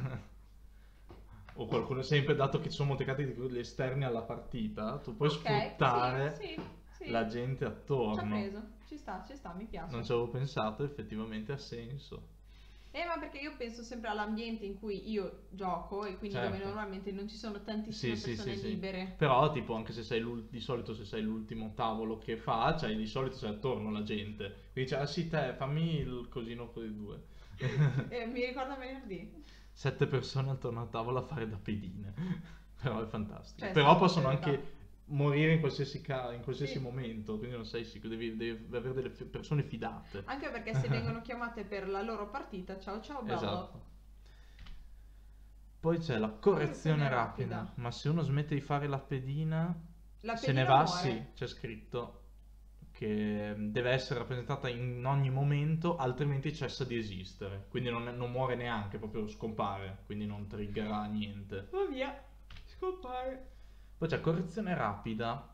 O qualcuno, sempre dato che ci sono molte carte di esterni alla partita, tu puoi Ok, sfruttare sì. la gente Ci ha attorno. preso. Ci sta, mi piace. Non ci avevo pensato, effettivamente ha senso. Ma perché io penso sempre all'ambiente in cui io gioco e quindi dove Certo. normalmente non ci sono tantissime persone libere. Però, tipo, anche se sei di solito se sei l'ultimo tavolo che fa, cioè di solito sei attorno alla gente. Quindi dice: ah sì, te, fammi il cosino con i 2. Mi ricorda venerdì. 7 persone attorno al tavolo a fare da pedine. Però è fantastico. Cioè, Però sì, possono in realtà. anche morire in qualsiasi Sì. momento, quindi non sei sicuro, devi avere delle persone fidate. Anche perché se vengono chiamate per la loro partita, ciao bello. Esatto. Poi c'è la correzione rapida. Ma se uno smette di fare la pedina, La se ne pedina va, muore. sì, c'è scritto che deve essere rappresentata in ogni momento, altrimenti cessa di esistere. Quindi non muore neanche, proprio scompare, quindi non triggerà niente. Va via, scompare. Poi c'è correzione rapida.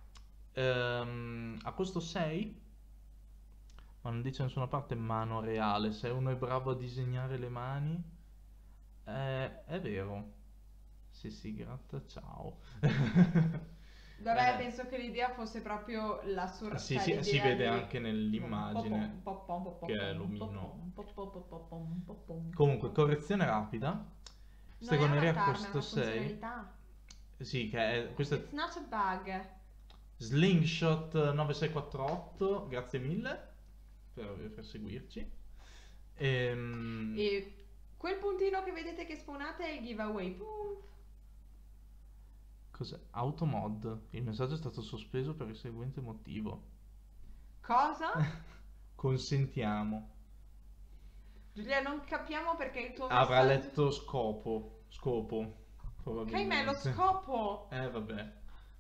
A costo 6, ma non dice da nessuna parte mano reale. Se uno è bravo a disegnare le mani, è vero. Se si gratta, ciao. Vabbè, penso che l'idea fosse proprio la Sì, si vede anche nell'immagine che è l'omino. Comunque, correzione rapida. Stregoneria costo 6. Sì, questo è It's not a bug. Slingshot 9648, grazie mille per seguirci. E quel puntino che vedete che spawnate è il giveaway. Cos'è? Automod. Il messaggio è stato sospeso per il seguente motivo. Cosa? Consentiamo. Giulia, non capiamo perché il tuo Avrà messaggio... letto scopo, probabilmente. Caimè, lo scopo! Vabbè.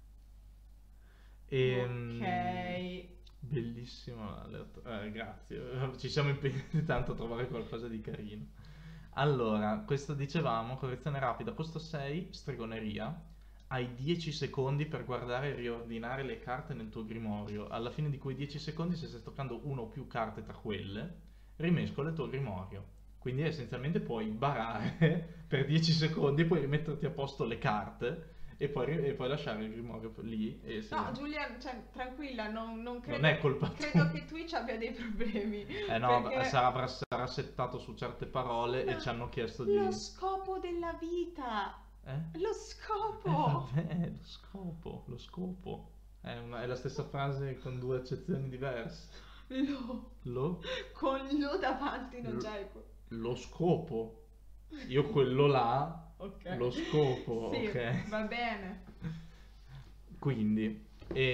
Ok. Bellissimo. Grazie. Ci siamo impegnati tanto a trovare qualcosa di carino. Allora, questo dicevamo, correzione rapida, costo 6, stregoneria. Hai 10 secondi per guardare e riordinare le carte nel tuo grimorio. Alla fine di quei 10 secondi, se stai toccando una o più carte tra quelle, rimescola il tuo grimorio. Quindi essenzialmente puoi barare per 10 secondi, puoi rimetterti a posto le carte e poi lasciare il grimorio lì. No, Giulia, cioè, tranquilla, non credo. Non è colpa Credo tua. che Twitch abbia dei problemi. No, perché sarà settato su certe parole e ci hanno chiesto di... Lo scopo della vita! Lo scopo! Vabbè, lo scopo. È la stessa frase con 2 accezioni diverse. Lo? Con lo davanti non c'è. Lo scopo. Io quello là, Ok. lo scopo, Sì, ok. va bene. Quindi,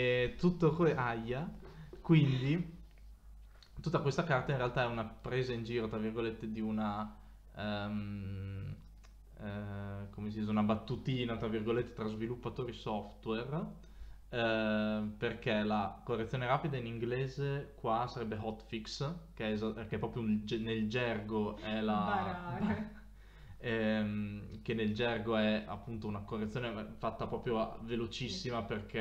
quindi, tutta questa carta in realtà è una presa in giro, tra virgolette, di una... come si dice, una battutina tra virgolette tra sviluppatori software, perché la correzione rapida in inglese qua sarebbe hotfix, che è proprio nel gergo è la che nel gergo è appunto una correzione fatta proprio velocissima, perché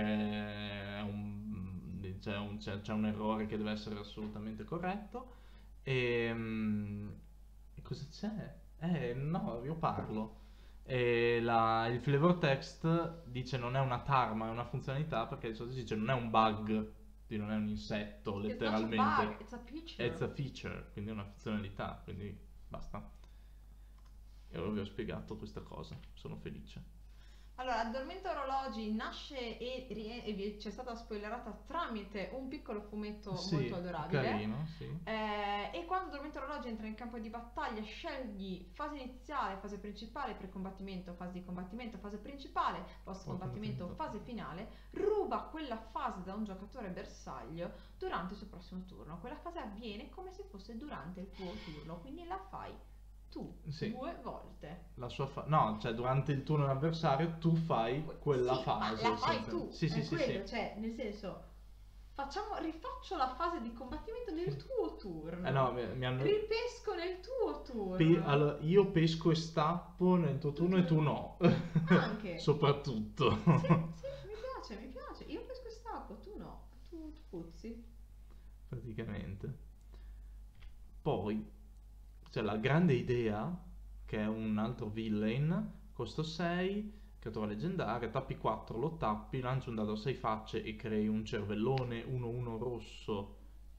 c'è un errore che deve essere assolutamente corretto. E cosa c'è? No, io parlo. E il flavor text dice non è una tarma, è una funzionalità, perché di solito si dice non è un bug, non è un insetto, letteralmente. It's not a bug, it's a feature. It's a feature, quindi è una funzionalità, quindi basta. Io vi ho spiegato questa cosa, sono felice. Allora, Addormenta Orologi nasce e c'è stata spoilerata tramite un piccolo fumetto Sì, molto adorabile. carino, sì. E quando Addormenta Orologi entra in campo di battaglia, scegli fase iniziale, fase principale, pre-combattimento, fase di combattimento, fase principale, post-combattimento, fase finale, ruba quella fase da un giocatore bersaglio durante il suo prossimo turno. Quella fase avviene come se fosse durante il tuo turno, quindi la fai tu Sì. 2 volte. La sua no, cioè durante il turno dell'avversario tu fai quella Sì, fase. ma la fai senza- tu, Sì, è sì, sì, quello, sì. cioè, nel senso, rifaccio la fase di combattimento nel tuo turno. No, mi hanno... Ripesco nel tuo turno. Allora, io pesco e stappo nel tuo turno e tu no. Anche. Soprattutto. Sì, mi piace. Io pesco e stappo, tu no. Tu puzzi. Praticamente. Poi c'è la grande idea, che è un altro villain, costo 6, creatura leggendaria, tappi 4, lo tappi, lanci un dado a 6 facce e crei un cervellone 1-1 rosso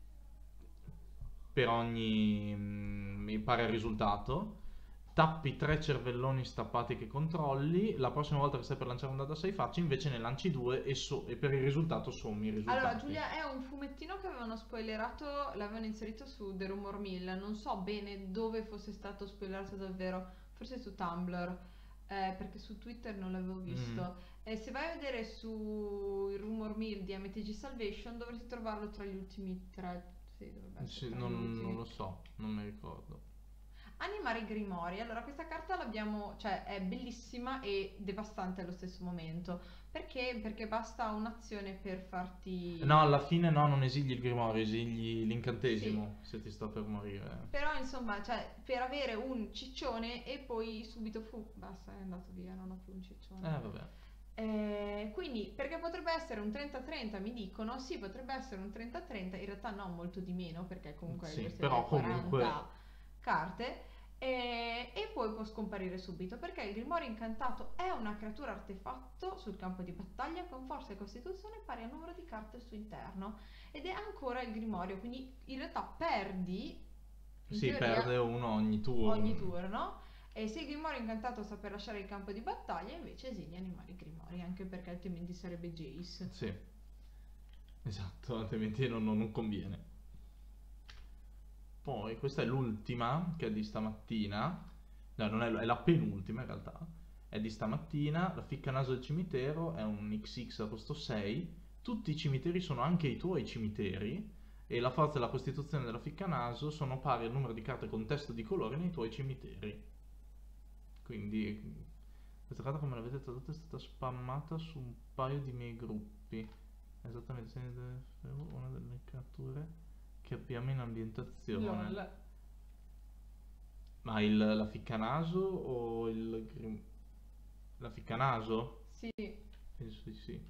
per ogni, mi pare, risultato. Tappi 3 cervelloni stappati che controlli, la prossima volta che stai per lanciare un dado a 6 facce invece ne lanci 2 e per il risultato sommi i risultati. Allora, Giulia, è un fumettino che avevano spoilerato, l'avevano inserito su The Rumor Mill. Non so bene dove fosse stato spoilerato davvero, forse su Tumblr, perché su Twitter non l'avevo visto. E se vai a vedere su il Rumor Mill di MTG Salvation dovresti trovarlo tra gli ultimi 3. Sì, dovrebbe essere Sì, tra gli ultimi. non lo so, non mi ricordo. Animare i Grimori. Allora, questa carta l'abbiamo, cioè è bellissima e devastante allo stesso momento. Perché? Perché basta un'azione per farti... No, alla fine no, non esili il grimorio, esili l'incantesimo, se ti sto per morire. Però insomma, cioè, per avere un ciccione e poi subito basta, è andato via, non ho più un ciccione. Vabbè. Quindi, perché potrebbe essere un 30-30, mi dicono, sì, potrebbe essere un 30-30, in realtà no, molto di meno, perché comunque Sì, io però 40 comunque... carte. E poi può scomparire subito perché il Grimorio Incantato è una creatura artefatto sul campo di battaglia con forza e costituzione pari al numero di carte al suo interno ed è ancora il Grimorio, quindi in realtà perdi in Sì, teoria, perde uno ogni turno. E se il Grimorio Incantato sta per lasciare il campo di battaglia invece esili animali Grimori, anche perché altrimenti sarebbe Jace. Sì, esatto, altrimenti non conviene. Poi questa è l'ultima, che è di stamattina. No, non è la penultima in realtà. È di stamattina. La ficcanaso del cimitero è un XX a costo 6. Tutti i cimiteri sono anche i tuoi cimiteri. E la forza e la costituzione della ficcanaso sono pari al numero di carte con testo di colore nei tuoi cimiteri. Quindi questa carta, come l'avete tradotta, è stata spammata su un paio di miei gruppi. Esattamente, una delle creature che abbiamo in ambientazione. LOL. Ma la ficcanaso o la ficcanaso? Sì, Penso di sì.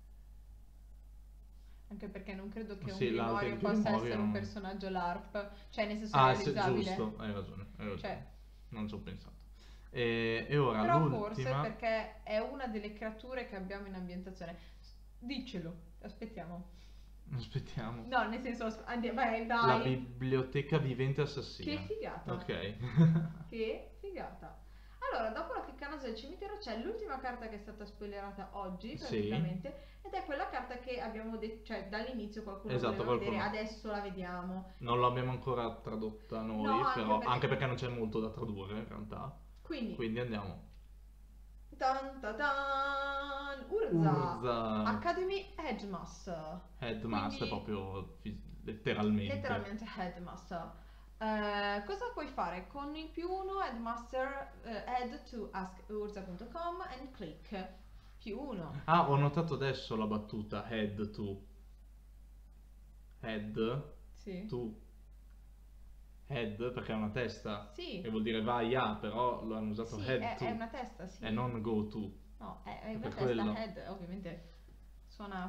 anche perché non credo che un Sì, l'altro Grimorio possa Grimorio essere un non- personaggio LARP, cioè nel senso Ah, sì, realizzabile. giusto, hai ragione. Cioè, Non ci ho pensato. E ora però forse l'ultima. perché è una delle creature che abbiamo in ambientazione. Diccelo, aspettiamo. Aspettiamo. No, nel senso, vai, La dai. biblioteca vivente assassina. Che figata. Ok. Che figata. Allora, dopo la ficcanaso del cimitero c'è l'ultima carta che è stata spoilerata oggi, Sì. praticamente, ed è quella carta che abbiamo detto, cioè dall'inizio qualcuno Esatto, voleva qualcuno. vedere, adesso la vediamo. Non l'abbiamo ancora tradotta noi, No, però anche anche perché non c'è molto da tradurre in realtà. Quindi Andiamo. tan ta tan, Urza. Academy Headmaster. Headmaster Quindi- proprio letteralmente. Letteralmente Headmaster. Cosa puoi fare? Con il +1 Headmaster head to askurza.com and click +1. Ah, ho notato adesso la battuta head to. Head Sì. to. Head perché è una testa. Sì. Che vuol dire vai a, però lo hanno usato Sì, head to. è una testa, sì. E non go to. No, è una per testa, quello. head, ovviamente suona...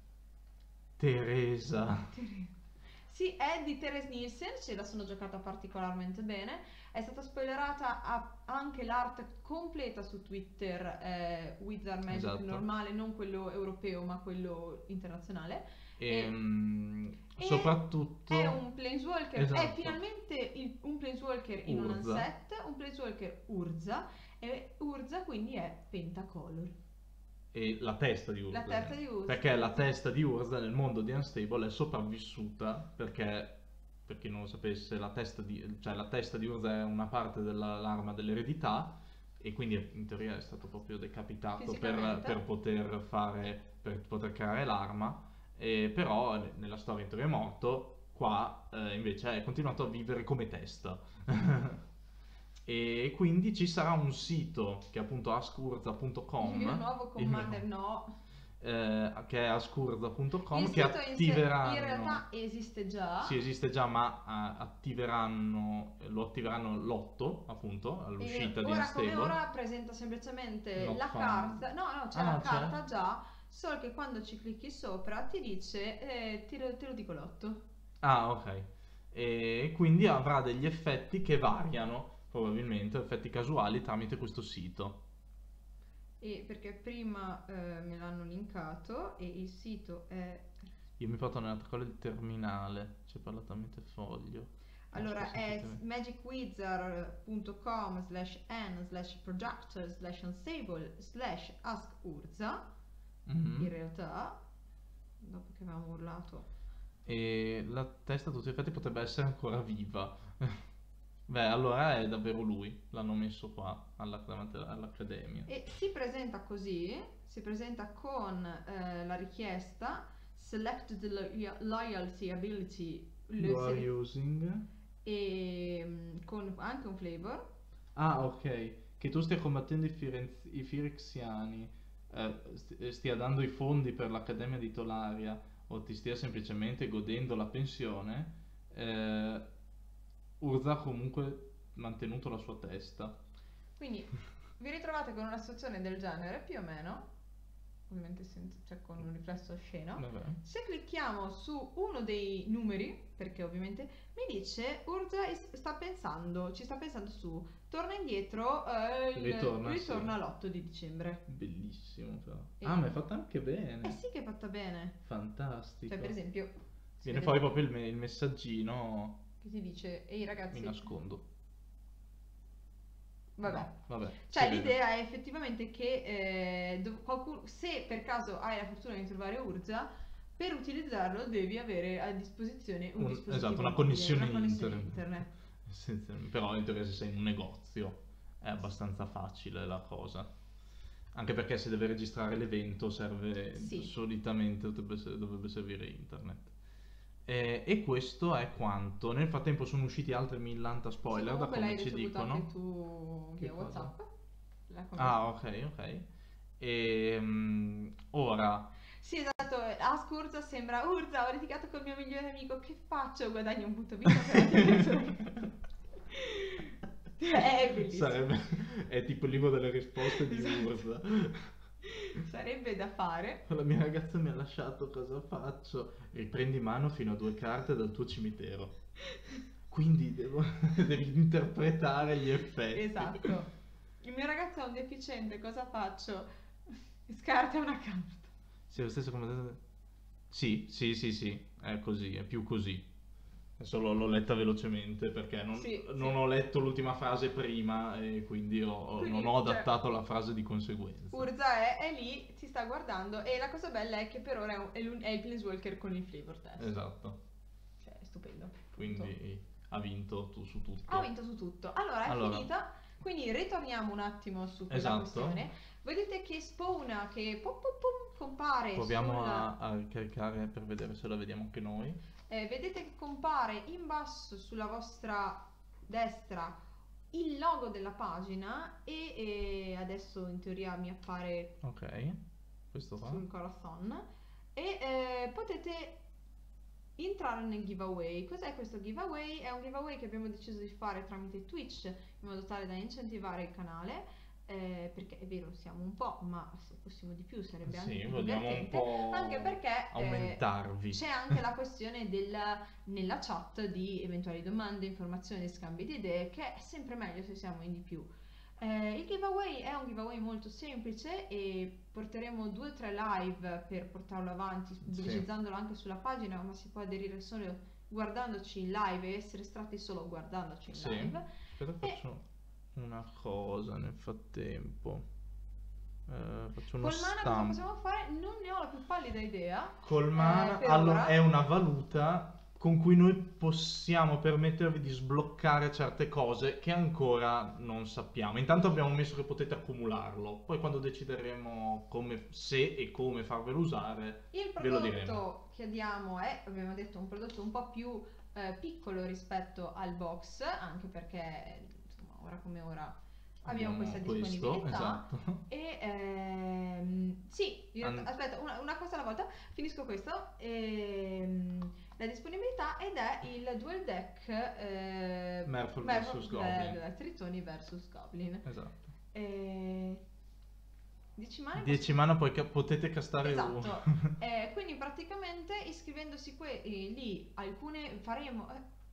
Teresa. Sì, è di Therese Nielsen, ce la sono giocata particolarmente bene. È stata spoilerata anche l'art completa su Twitter, Wizard Magic Esatto. normale, non quello europeo ma quello internazionale. E, E soprattutto è un Planeswalker, Esatto. è finalmente un Planeswalker in un Urza. unset, un Planeswalker Urza, e Urza quindi è Pentacolor. e la testa di Urza. La testa di Urza. Perché la testa di Urza nel mondo di Unstable è sopravvissuta perché, per chi non lo sapesse, la testa di Urza è una parte dell'arma dell'eredità e quindi in teoria è stato proprio decapitato per poter creare l'arma, però nella storia in teoria è morto, qua invece è continuato a vivere come testa. E quindi ci sarà un sito che è appunto askurza.com, Il mio nuovo Commander no. che è askurza.com, Il che sito attiveranno. in realtà esiste già. Sì, esiste già, ma lo attiveranno l'8, appunto, all'uscita di Ora come Unstable. ora presenta semplicemente Not la found. carta. No, c'è Ah, la c'è? carta già, solo che quando ci clicchi sopra ti dice te lo dico l'8. Ah, ok. E quindi avrà degli effetti che variano, probabilmente, effetti casuali tramite questo sito. E perché prima me l'hanno linkato e il sito è... Io mi porto nella tracolla il terminale, c'è parlatamente foglio. Allora è magicwizard.com/n/projector/unstable/askurza in realtà, dopo che avevamo urlato. E la testa a tutti gli effetti potrebbe essere ancora viva. Beh, allora è davvero lui, l'hanno messo qua all'Accademia. E si presenta così, si presenta con la richiesta select the loyalty ability You are using. e con anche un flavor. Ah, ok. Che tu stia combattendo i Firexiani, stia dando i fondi per l'Accademia di Tolaria o ti stia semplicemente godendo la pensione, Urza ha comunque mantenuto la sua testa. Quindi vi ritrovate con una situazione del genere più o meno, ovviamente cioè con un riflesso osceno. Vabbè. Se clicchiamo su uno dei numeri, perché ovviamente mi dice Urza ci sta pensando su, torna indietro, ritorna all'8 di dicembre. Bellissimo però. E- Ah, ma è fatta anche bene. Sì che è fatta bene. Fantastico. Cioè per esempio si Viene vede fuori proprio il messaggino. che ti dice ehi ragazzi, Mi nascondo. vabbè. No, vabbè. Cioè si vede. l'idea è effettivamente che se per caso hai la fortuna di trovare Urza, per utilizzarlo devi avere a disposizione un dispositivo Esatto, una mobile, connessione una connessione internet. Però in teoria se sei in un negozio è abbastanza facile la cosa. Anche perché se deve registrare l'evento serve, Sì. solitamente dovrebbe servire internet. E questo è quanto. Nel frattempo sono usciti altri 1000 spoiler, da Comunque l'hai come ci ricevuto dicono. anche tu Che via cosa? WhatsApp. Ah, ok. Ora, Sì, esatto, Ask Urza sembra Urza, ho litigato col mio migliore amico, che faccio? Guadagno un punto vita per la difesa. È bellissimo. è tipo il libro delle risposte di Esatto. Urza. Sarebbe da fare. La mia ragazza mi ha lasciato, cosa faccio? Riprendi in mano fino a 2 carte dal tuo cimitero. Quindi devi interpretare gli effetti. Esatto. Il mio ragazzo è un deficiente, cosa faccio? Scarta una carta. Sì, lo stesso come... Sì, è così, è più così. Adesso l'ho letta velocemente perché non ho letto l'ultima frase prima e quindi non ho adattato la frase di conseguenza. Urza è lì, ti sta guardando e la cosa bella è che per ora è il Planeswalker con il flavor test. Esatto. Cioè, è stupendo. Quindi ha vinto tu su tutto. Ha vinto su tutto. Allora, è finita. Quindi ritorniamo un attimo su quella questione. Vedete che spawna, che compare. Proviamo a caricare per vedere se la vediamo anche noi. Vedete che compare in basso sulla vostra destra il logo della pagina e adesso in teoria mi appare questo qua sul corazon e potete entrare nel giveaway. Cos'è questo giveaway? È un giveaway che abbiamo deciso di fare tramite Twitch in modo tale da incentivare il canale. Perché è vero siamo un po', ma se fossimo di più sarebbe anche più divertente, un po' anche perché aumentarvi. c'è anche la questione nella chat di eventuali domande, informazioni, scambi di idee, che è sempre meglio se siamo in di più. Il giveaway è un giveaway molto semplice e porteremo 2 o 3 live per portarlo avanti, pubblicizzandolo anche sulla pagina, ma si può aderire solo guardandoci in live e essere estratti solo guardandoci in live. Aspetta, faccio una cosa nel frattempo. Faccio uno Col mana cosa stampo. possiamo fare? Non ne ho la più pallida idea. Col mana, Per allora, ora. è una valuta con cui noi possiamo permettervi di sbloccare certe cose che ancora non sappiamo. Intanto abbiamo messo che potete accumularlo, poi quando decideremo come, se e come farvelo usare, Il ve lo diremo. prodotto che diamo è, abbiamo detto, un prodotto un po' più piccolo rispetto al box, anche perché insomma, ora come ora abbiamo questa questo, disponibilità. esatto. E sì, aspetta, una cosa alla volta, finisco questo. La disponibilità ed è il dual deck Merfolk vs Goblin. Tritoni vs Goblin. Esatto. 10 mana 10 mana poi potete castare esatto. uno. Quindi praticamente iscrivendosi lì alcune faremo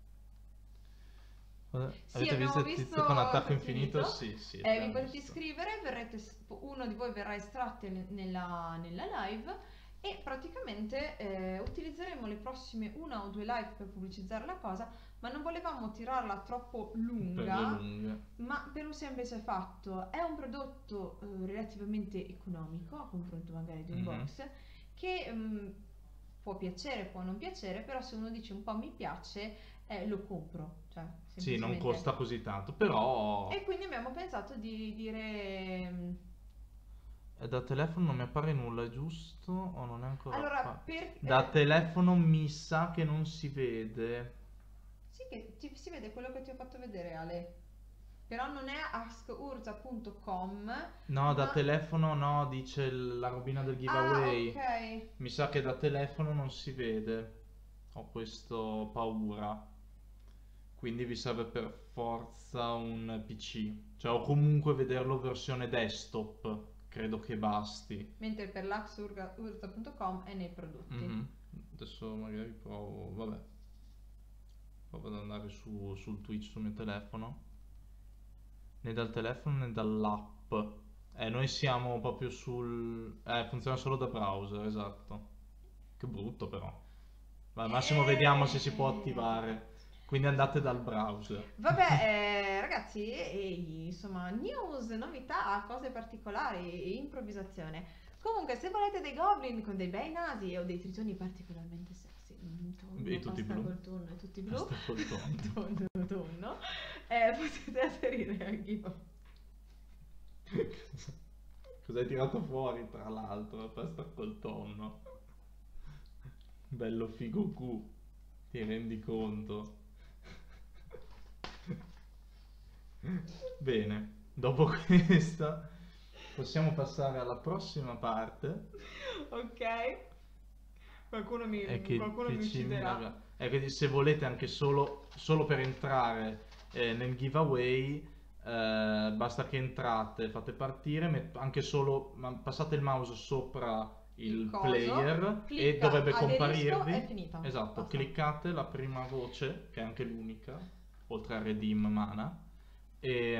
sì, Avete abbiamo visto il tizio visto con attacco infinito. infinito? Sì, sì. Vi abbiamo potete visto. iscrivere, uno di voi verrà estratto nella live e praticamente utilizzeremo le prossime una o due live per pubblicizzare la cosa, ma non volevamo tirarla troppo Per le lunga, lunghe. ma per un semplice fatto è un prodotto relativamente economico a confronto magari di un box che può piacere, può non piacere, però se uno dice un po' mi piace lo compro, cioè Sì, non semplicemente. costa così tanto, però E quindi abbiamo pensato di dire da telefono non mi appare nulla, è giusto? O non è ancora allora fatto? per Da telefono mi sa che non si vede. sì che si vede quello che ti ho fatto vedere, Ale, però non è askurza.com. No, da telefono no, dice la robina del giveaway. Ok. Mi sa che da telefono non si vede. Ho questo paura. Quindi vi serve per forza un PC. Cioè, o comunque vederlo versione desktop. Credo che basti. Mentre per l'axurza.com è nei prodotti. Adesso magari provo. Vabbè. Provo ad andare sul Twitch sul mio telefono. Né dal telefono né dall'app. Noi siamo proprio funziona solo da browser, esatto. Che brutto però. Ma al massimo vediamo se si può attivare. Quindi andate dal browser. Vabbè, ragazzi, insomma, news, novità, cose particolari, improvvisazione. Comunque, se volete dei goblin con dei bei nasi o dei tritoni particolarmente sexy, E tutti blu. col tonno e tutti blu, Pasta col tonno. tonno, potete aderire al giveaway. Cosa hai tirato fuori, tra l'altro? La pasta col tonno. Bello figo Q. Ti rendi conto? Bene, dopo questa possiamo passare alla prossima parte. Ok. Qualcuno mi Qualcuno mi ucciderà. Quindi se volete anche solo per entrare nel giveaway, basta che entrate, fate partire, anche solo passate il mouse sopra il coso, player e clicca, dovrebbe aderisco, comparirvi. è finita. Esatto, Basta. cliccate la prima voce, che è anche l'unica, oltre a redeem mana, e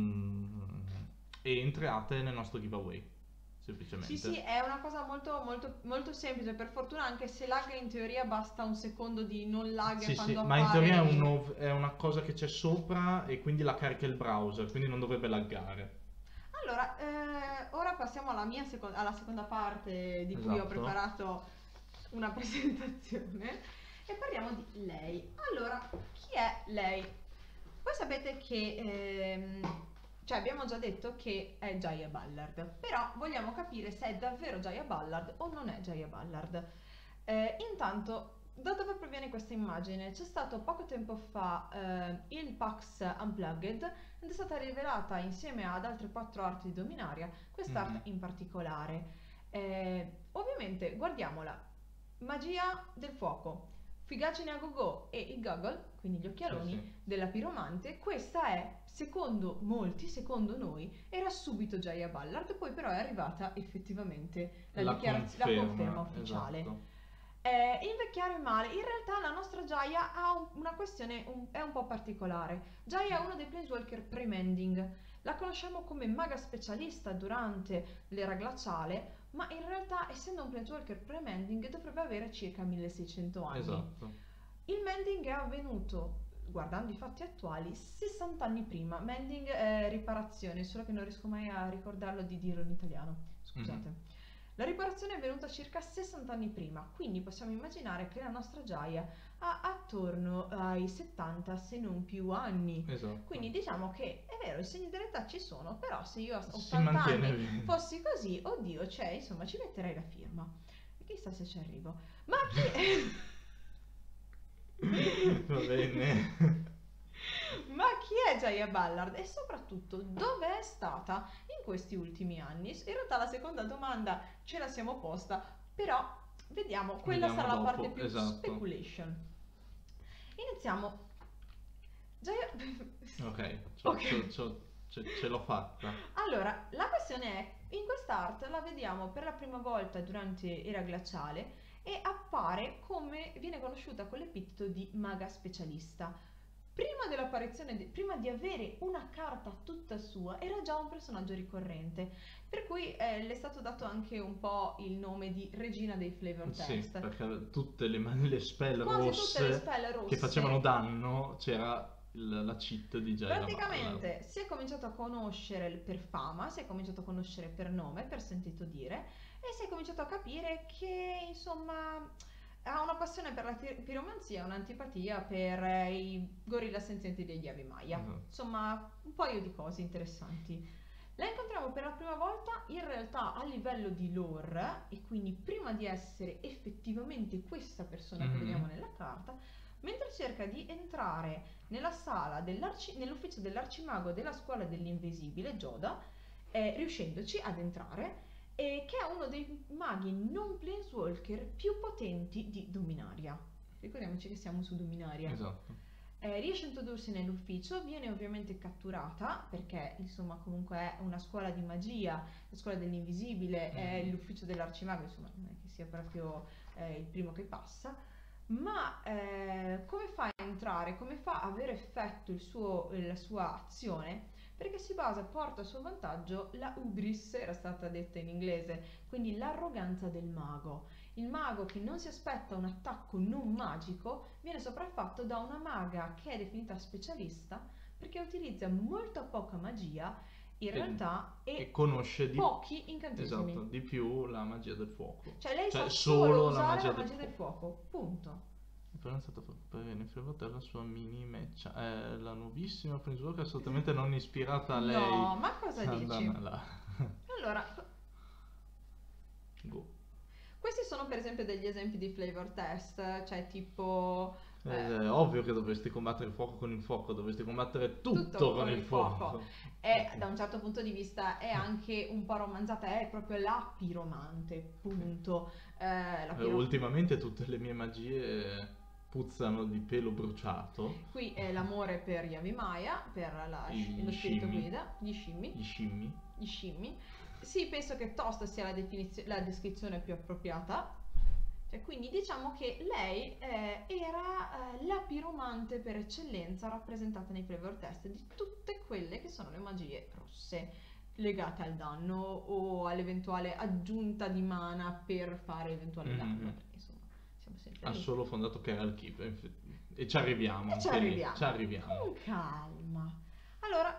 entrate nel nostro giveaway. Semplicemente. Sì, è una cosa molto, molto, molto semplice. Per fortuna, anche se lag in teoria basta un secondo di non lag Sì, quando ma in appare. teoria è una cosa che c'è sopra e quindi la carica il browser, quindi non dovrebbe laggare. Allora, ora passiamo alla seconda parte di cui ho Esatto. preparato una presentazione e parliamo di lei. Allora, chi è lei? Voi sapete che cioè abbiamo già detto che è Jaya Ballard, però vogliamo capire se è davvero Jaya Ballard o non è Jaya Ballard. Intanto, da dove proviene questa immagine? C'è stato poco tempo fa il PAX Unplugged ed è stata rivelata insieme ad altre 4 arti di Dominaria, quest'arte in particolare. Ovviamente, guardiamola. Magia del fuoco, figacine a go-go e il goggle, quindi gli occhialoni della piromante. Questa è, secondo molti, secondo noi, era subito Jaya Ballard, poi però è arrivata effettivamente la conferma ufficiale. Esatto. Invecchiare male, in realtà la nostra Jaya ha una questione è un po' particolare. Jaya è uno dei Planeswalker pre-mending, la conosciamo come maga specialista durante l'era glaciale, ma in realtà essendo un Planeswalker pre-mending dovrebbe avere circa 1600 anni. Esatto. Il mending è avvenuto guardando i fatti attuali, 60 anni prima. Mending riparazione, solo che non riesco mai a ricordarlo di dirlo in italiano, scusate. La riparazione è avvenuta circa 60 anni prima, quindi possiamo immaginare che la nostra Giaia ha attorno ai 70 se non più anni. Esatto. Quindi diciamo che è vero, i segni dell'età ci sono, però se io a Si 80 mantiene anni bene. fossi così, oddio, cioè, insomma, ci metterei la firma. E chissà se ci arrivo. Ma chi... Va bene. Ma chi è Giaia Ballard e soprattutto dove è stata in questi ultimi anni? In realtà la seconda domanda ce la siamo posta, però vediamo, quella Vediamo sarà la dopo, parte più esatto. speculation. Iniziamo. Giaia... Ok, Ok. ce l'ho fatta. Allora, la questione è, in quest'art la vediamo per la prima volta durante era glaciale e appare come viene conosciuta con l'epiteto di maga specialista. Prima dell'apparizione, prima di avere una carta tutta sua, era già un personaggio ricorrente, per cui le è stato dato anche un po' il nome di regina dei flavor Sì, test. perché tutte le spell Quasi tutte le rosse spell rosse che facevano danno, c'era la cheat di Giaia Ballard. praticamente si è cominciato a conoscere per fama, si è cominciato a conoscere per nome, per sentito dire, e si è cominciato a capire che insomma ha una passione per la piromanzia e un'antipatia per i gorilla senzienti degli Yavimaya. Insomma, un paio di cose interessanti. La incontriamo per la prima volta in realtà a livello di lore, e quindi prima di essere effettivamente questa persona che vediamo nella carta, mentre cerca di entrare nella sala nell'ufficio dell'arcimago della scuola dell'invisibile, Joda, riuscendoci ad entrare, che è uno dei maghi non planeswalker più potenti di Dominaria. Ricordiamoci che siamo su Dominaria. Esatto. Riesce a introdursi nell'ufficio, viene ovviamente catturata perché insomma comunque è una scuola di magia, la scuola dell'invisibile, è l'ufficio dell'arcimago, insomma non è che sia proprio il primo che passa, ma come fa a entrare, come fa a avere effetto la sua azione? Perché si basa, porta a suo vantaggio la hubris, era stata detta in inglese, quindi l'arroganza del mago. Il mago che non si aspetta un attacco non magico viene sopraffatto da una maga che è definita specialista perché utilizza molta poca magia in realtà e conosce pochi incantesimi. Esatto, di più la magia del fuoco. Cioè lei sa solo solo la usare magia la del magia del fuoco, punto. Però è stato fatto bene in Flavor la sua mini match. La nuovissima Planeswalker assolutamente non ispirata a lei. No, ma cosa dici? Là. Allora, Go. questi sono per esempio degli esempi di flavor test, cioè tipo... È ovvio che dovresti combattere il fuoco con il fuoco, dovresti combattere tutto con il fuoco. E da un certo punto di vista è anche un po' romanzata, è proprio la piromante, punto. Ultimamente tutte le mie magie puzzano di pelo bruciato. Qui è l'amore per Yavimaya, per lo spirito guida, gli scimmi. Sì, penso che tosta sia la descrizione più appropriata. Quindi diciamo che lei era la piromante per eccellenza rappresentata nei flavor test di tutte quelle che sono le magie rosse legate al danno o all'eventuale aggiunta di mana per fare eventuale danno, perché insomma siamo sempre ha lì. solo fondato Keral Keep e ci arriviamo. Ci arriviamo. Con calma. Allora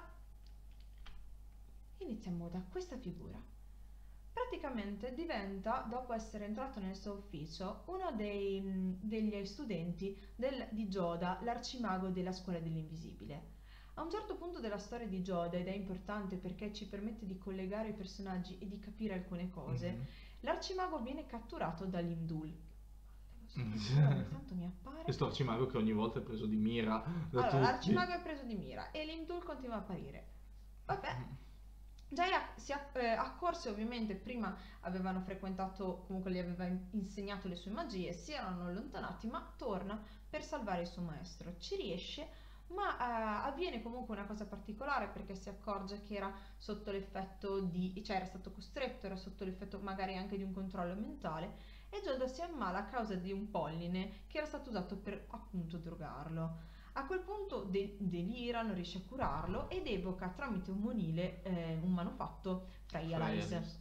iniziamo da questa figura. Praticamente diventa, dopo essere entrato nel suo ufficio, uno degli studenti di Joda, l'arcimago della scuola dell'invisibile. A un certo punto della storia di Joda, ed è importante perché ci permette di collegare i personaggi e di capire alcune cose, l'arcimago viene catturato da Limdul. Tanto mi appare. Questo arcimago che ogni volta è preso di mira da allora, tutti. l'arcimago è preso di mira e Limdul continua a apparire. Vabbè. Giaia si accorse, ovviamente prima avevano frequentato, comunque gli aveva insegnato le sue magie, si erano allontanati, ma torna per salvare il suo maestro. Ci riesce, ma avviene comunque una cosa particolare perché si accorge che era sotto l'effetto cioè era stato costretto, era sotto l'effetto magari anche di un controllo mentale, e Joda si ammala a causa di un polline che era stato usato per appunto drogarlo. A quel punto delira, non riesce a curarlo ed evoca tramite un monile un manufatto Freya Alice.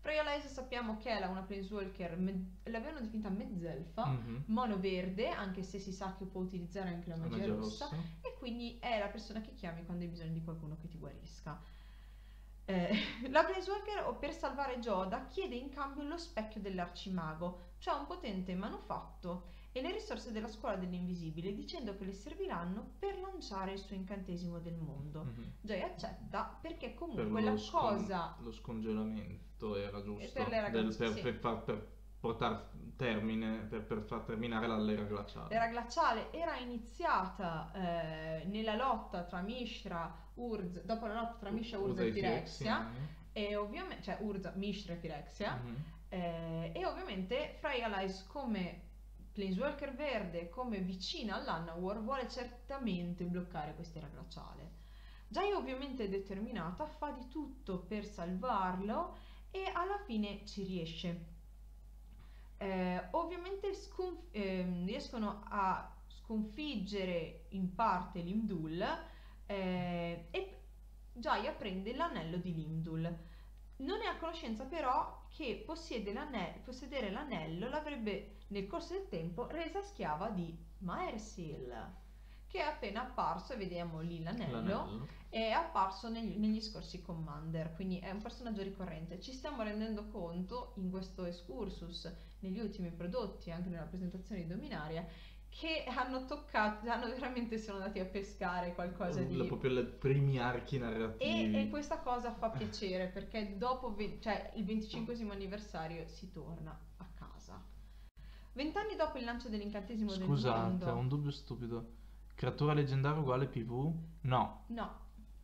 Freya Alice sappiamo che è una Planeswalker, l'avevano definita mezzelfa, Mhm. mono verde, anche se si sa che può utilizzare anche la La magia magia rossa, rossa. e quindi è la persona che chiami quando hai bisogno di qualcuno che ti guarisca. La Planeswalker, per salvare Joda, chiede in cambio lo specchio dell'arcimago, cioè un potente manufatto, e le risorse della scuola dell'invisibile, dicendo che le serviranno per lanciare il suo incantesimo del mondo. Mhm. Joy accetta perché Per comunque la cosa lo scongelamento era giusto. per le ragazze, sì. Per portare termine, per far terminare l'era glaciale. L'era glaciale era iniziata nella lotta tra Mishra, Urza, dopo la lotta tra Mishra, Urza e Phyrexia, e ovviamente, cioè Urza, Mishra e Phyrexia, Mhm. e ovviamente Freya Alice come Planeswalker verde, come vicina all'Unnawar, vuole certamente bloccare quest'era glaciale. Jaya ovviamente è determinata, fa di tutto per salvarlo e alla fine ci riesce. Ovviamente riescono a sconfiggere in parte Limdul, e Jaya prende l'anello di Limdul. Non è a conoscenza però che possedere l'anello l'avrebbe nel corso del tempo resa schiava di Maersil, che è appena apparso, e vediamo lì l'anello, è apparso negli scorsi Commander, quindi è un personaggio ricorrente. Ci stiamo rendendo conto in questo excursus, negli ultimi prodotti, anche nella presentazione di Dominaria, che hanno veramente sono andati a pescare qualcosa di... Proprio i primi archi narrativi. E questa cosa fa piacere, perché dopo cioè, il 25esimo anniversario si torna a casa. 20 anni dopo il lancio dell'incantesimo del mondo... Scusate, ho un dubbio stupido. Creatura leggendaria uguale PV? No, No.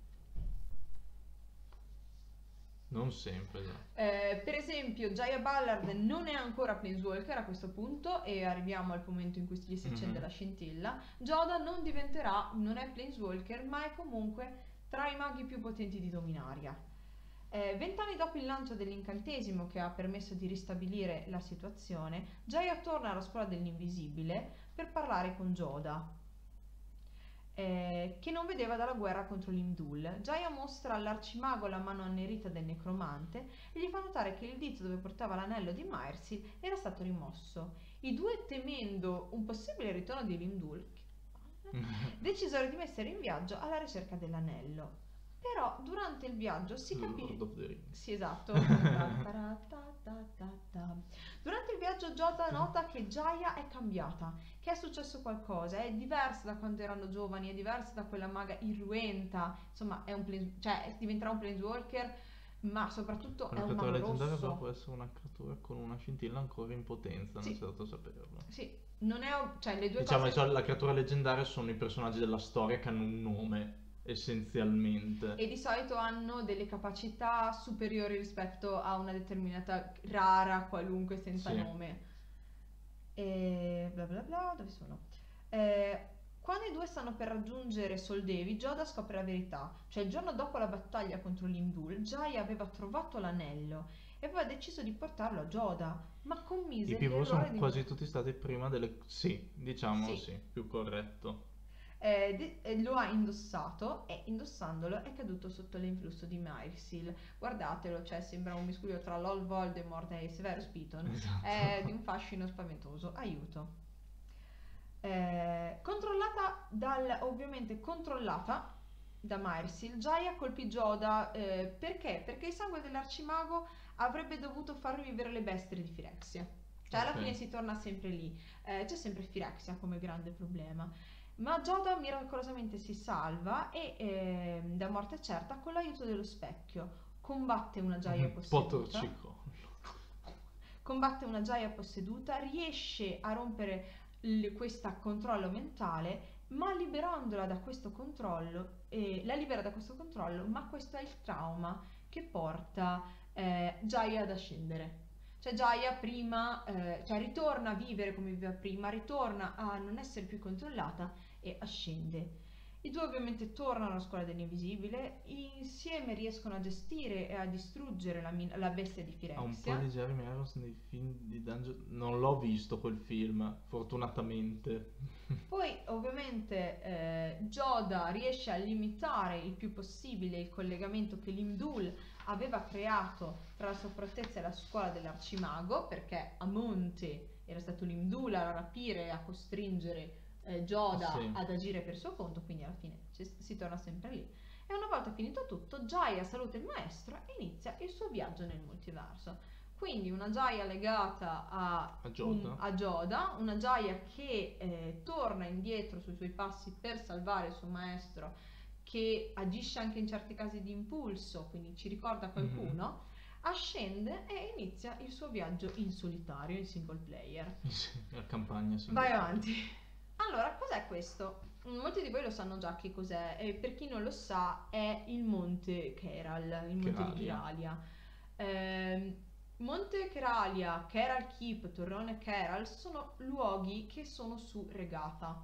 non sempre. Già. Per esempio, Jaya Ballard non è ancora Planeswalker a questo punto, e arriviamo al momento in cui gli si accende la scintilla. Joda non è Planeswalker, ma è comunque tra i maghi più potenti di Dominaria. 20 anni dopo il lancio dell'incantesimo che ha permesso di ristabilire la situazione, Jaya torna alla scuola dell'invisibile per parlare con Joda, che non vedeva dalla guerra contro l'Imdul. Jaya mostra all'arcimago la mano annerita del necromante e gli fa notare che il dito dove portava l'anello di Maersil era stato rimosso. I due, temendo un possibile ritorno di l'Imdul, decisero di mettere in viaggio alla ricerca dell'anello. Però durante il viaggio si capisce... Sì, esatto. Durante il viaggio Joda nota che Jaya è cambiata, che è successo qualcosa, è diversa da quando erano giovani, è diversa da quella maga irruenta, insomma diventerà un Planeswalker, ma soprattutto è un mago leggendaria rosso. può essere una creatura con una scintilla ancora in potenza, Sì. non si è dato a saperlo. Sì, non è... cioè le due Diciamo cose... che la creatura leggendaria sono i personaggi della storia che hanno un nome, essenzialmente. E di solito hanno delle capacità superiori rispetto a una determinata rara qualunque senza nome. E bla bla bla, dove sono? Quando i due stanno per raggiungere Soldevi, Joda scopre la verità. Cioè il giorno dopo la battaglia contro l'Imdul, Jaya aveva trovato l'anello e aveva deciso di portarlo a Joda, ma commise I PV l'errore sono di... quasi tutti stati prima delle... Sì, diciamo Sì. più corretto. Lo ha indossato e indossandolo è caduto sotto l'influsso di Maersil. Guardatelo, cioè sembra un miscuglio tra LOL Voldemort e Severus Piton. Esatto. È di un fascino spaventoso. Aiuto. Ovviamente controllata da Maersil, Jaya colpì Joda perché? Perché il sangue dell'arcimago avrebbe dovuto far rivivere le bestie di Phyrexia. Cioè alla fine si torna sempre lì. C'è sempre Phyrexia come grande problema. Ma Joda miracolosamente si salva e da morte certa con l'aiuto dello specchio combatte una Jaya posseduta. Combatte una Jaya posseduta, riesce a rompere questo controllo mentale, ma liberandola da questo controllo, la libera da questo controllo, ma questo è il trauma che porta Jaya ad ascendere. Cioè Jaya prima, ritorna a vivere come viveva prima, ritorna a non essere più controllata e ascende. I due ovviamente tornano alla scuola dell'invisibile, insieme riescono a gestire e a distruggere la bestia di Ha un po' Firexia. di Jeremy Irons nei film di Dungeon. Non l'ho visto quel film, fortunatamente. Poi ovviamente Yoda riesce a limitare il più possibile il collegamento che l'Imdul aveva creato tra la sua fortezza e la scuola dell'Arcimago, perché a monte era stato l'Imdul a rapire e a costringere Yoda Sì. ad agire per suo conto, quindi alla fine si torna sempre lì. E una volta finito tutto, Jaya saluta il maestro e inizia il suo viaggio nel multiverso. Quindi una Jaya legata A Yoda. a Yoda, una Jaya che torna indietro sui suoi passi per salvare il suo maestro, che agisce anche in certi casi di impulso, quindi ci ricorda qualcuno, ascende e inizia il suo viaggio in solitario, in single player. Sì, la campagna. Sì. Vai avanti. Allora, cos'è questo? Molti di voi lo sanno già che cos'è, e per chi non lo sa è il Monte Keral, il Monte di Keralia. Keralia. Monte Keralia, Keral Keep, Torrone Keral sono luoghi che sono su Regata.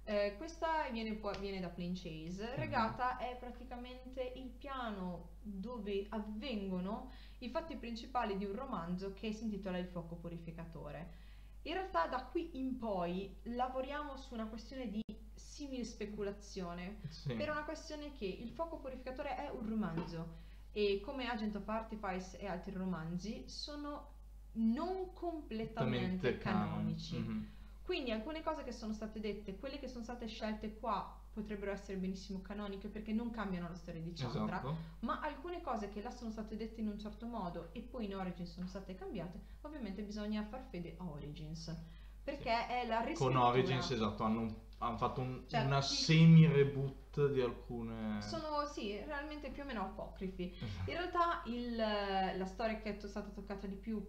Questa viene da Plain Chase. Regata è praticamente il piano dove avvengono i fatti principali di un romanzo che si intitola Il fuoco purificatore. In realtà da qui in poi lavoriamo su una questione di simile speculazione, Sì. per una questione che Il fuoco purificatore è un romanzo e come Agent of Artifice e altri romanzi sono non completamente canonici. Mhm. Quindi alcune cose che sono state dette, quelle che sono state scelte qua, potrebbero essere benissimo canoniche perché non cambiano la storia di Chandra, Esatto. ma alcune cose che là sono state dette in un certo modo e poi in Origins sono state cambiate, ovviamente bisogna far fede a Origins, perché è la riscrittura. Con Origins, esatto, hanno fatto Cioè, una sì. semi-reboot di alcune... Sono, sì, realmente più o meno apocrifi. Esatto. In realtà la storia che è stata toccata di più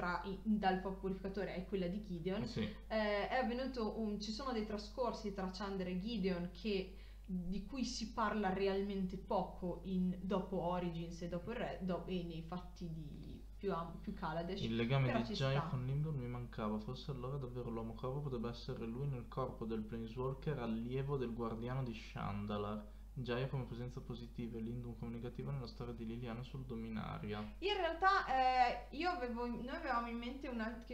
dal fuoco purificatore è quella di Gideon. Sì. È avvenuto ci sono dei trascorsi tra Chandra e Gideon di cui si parla realmente poco dopo Origins e dopo e nei fatti di più Kaladesh. Il legame però di ci Jaya sta. con Limbor mi mancava, forse allora davvero l'uomo corvo potrebbe essere lui nel corpo del Planeswalker, allievo del guardiano di Shandalar. Jaya come presenza positiva e Lindum come negativa nella storia di Liliana sul Dominaria. In realtà noi avevamo in mente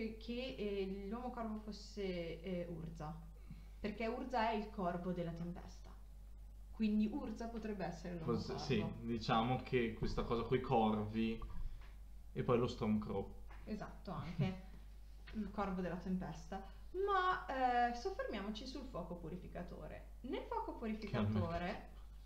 che l'uomo corvo fosse Urza, perché Urza è il corvo della tempesta. Quindi Urza potrebbe essere l'uomo corvo. Sì, diciamo che questa cosa coi corvi e poi lo Stormcrow. Esatto, anche il corvo della tempesta. Ma soffermiamoci sul fuoco purificatore. Nel fuoco purificatore...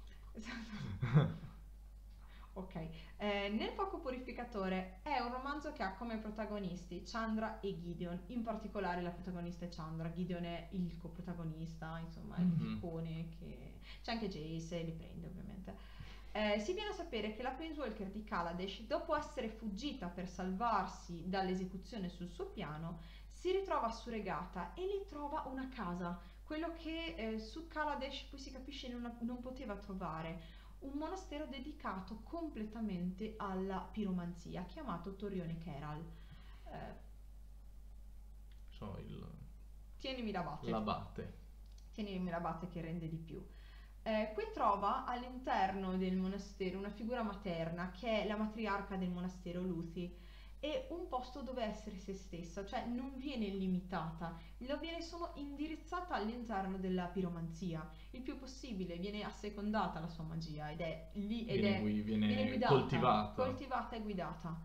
Esatto. Ok, nel fuoco purificatore è un romanzo che ha come protagonisti Chandra e Gideon, in particolare la protagonista è Chandra, Gideon è il coprotagonista, insomma è il piccone che... c'è anche Jace, li prende ovviamente. Si viene a sapere che la Planeswalker di Kaladesh, dopo essere fuggita per salvarsi dall'esecuzione sul suo piano, si ritrova surregata e lì trova una casa, quello che su Kaladesh poi si capisce non poteva trovare, un monastero dedicato completamente alla piromanzia, chiamato Torrione Keral. So il... Tienimi l'abate. L'abate. Tienimi l'abate che rende di più. Qui trova all'interno del monastero una figura materna che è la matriarca del monastero Luthi e un posto dove essere se stessa, cioè non viene limitata, viene solo indirizzata all'interno della piromanzia, il più possibile, viene assecondata la sua magia ed è lì viene guidata, coltivata e guidata.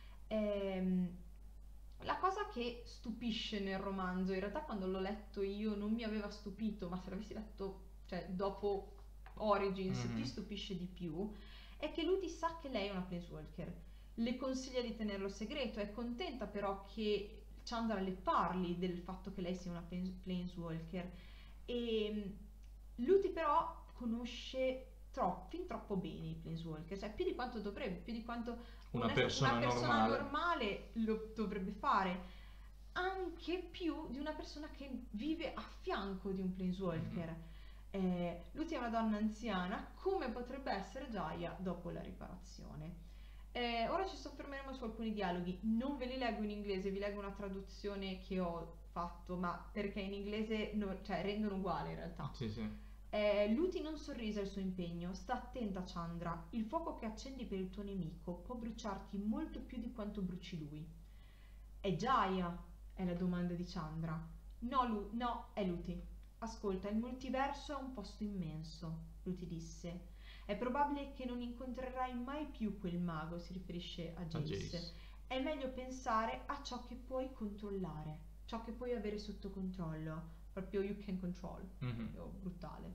La cosa che stupisce nel romanzo, in realtà quando l'ho letto io non mi aveva stupito, ma se l'avessi letto cioè dopo Origins ti stupisce di più, è che lui ti sa che lei è una Planeswalker, le consiglia di tenerlo segreto, è contenta però che Chandra le parli del fatto che lei sia una Planeswalker e Luthi però conosce fin troppo bene i Planeswalker, cioè più di quanto dovrebbe, più di quanto una persona normale lo dovrebbe fare, anche più di una persona che vive a fianco di un Planeswalker. Luthi è una donna anziana, come potrebbe essere Jaya dopo la riparazione. Ora ci soffermeremo su alcuni dialoghi, non ve li leggo in inglese, vi leggo una traduzione che ho fatto, ma perché in inglese cioè, rendono uguale in realtà. Sì, sì. Luti non sorrise al suo impegno. Sta attenta, Chandra. Il fuoco che accendi per il tuo nemico può bruciarti molto più di quanto bruci lui. È Jaya? È la domanda di Chandra. No, è Luti. Ascolta, il multiverso è un posto immenso, Luti disse. È probabile che non incontrerai mai più quel mago, si riferisce a Jace. È meglio pensare a ciò che puoi controllare, ciò che puoi avere sotto controllo. Proprio you can control, proprio brutale.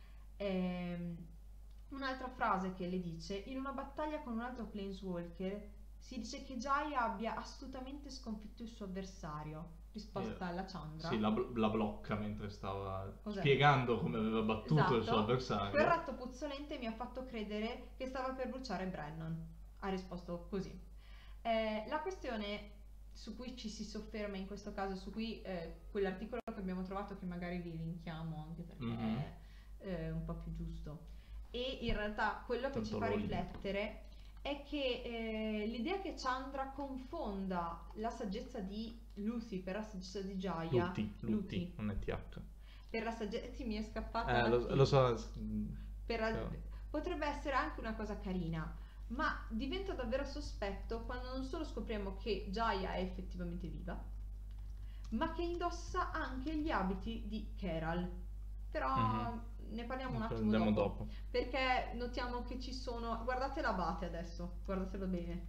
Un'altra frase che le dice: in una battaglia con un altro Planeswalker si dice che Jaya abbia astutamente sconfitto il suo avversario. Risposta alla Chandra. Sì, la blocca mentre stava spiegando come aveva battuto il suo avversario. Quel ratto puzzolente mi ha fatto credere che stava per bruciare Brennan. Ha risposto così. La questione su cui ci si sofferma in questo caso, su cui quell'articolo che abbiamo trovato, che magari vi linkiamo anche perché è un po' più giusto, e in realtà quello che ci fa riflettere è che l'idea che Chandra confonda la saggezza di Lucy per la saggezza di Jaya. Luti, non è TH. Per la saggezza mi è scappata lo so. Potrebbe essere anche una cosa carina, ma diventa davvero sospetto quando non solo scopriamo che Jaya è effettivamente viva, ma che indossa anche gli abiti di Keral. Però ne parliamo un attimo dopo, perché notiamo che ci sono... Guardate l'abate adesso, guardatelo bene.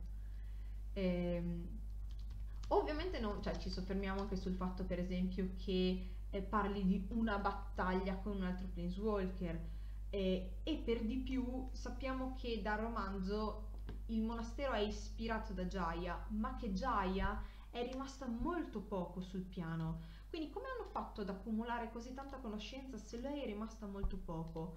Ovviamente ci soffermiamo anche sul fatto, per esempio, che parli di una battaglia con un altro Planeswalker, e per di più sappiamo che dal romanzo il monastero è ispirato da Jaya, ma che Jaya è rimasta molto poco sul piano. Quindi come hanno fatto ad accumulare così tanta conoscenza se lei è rimasta molto poco?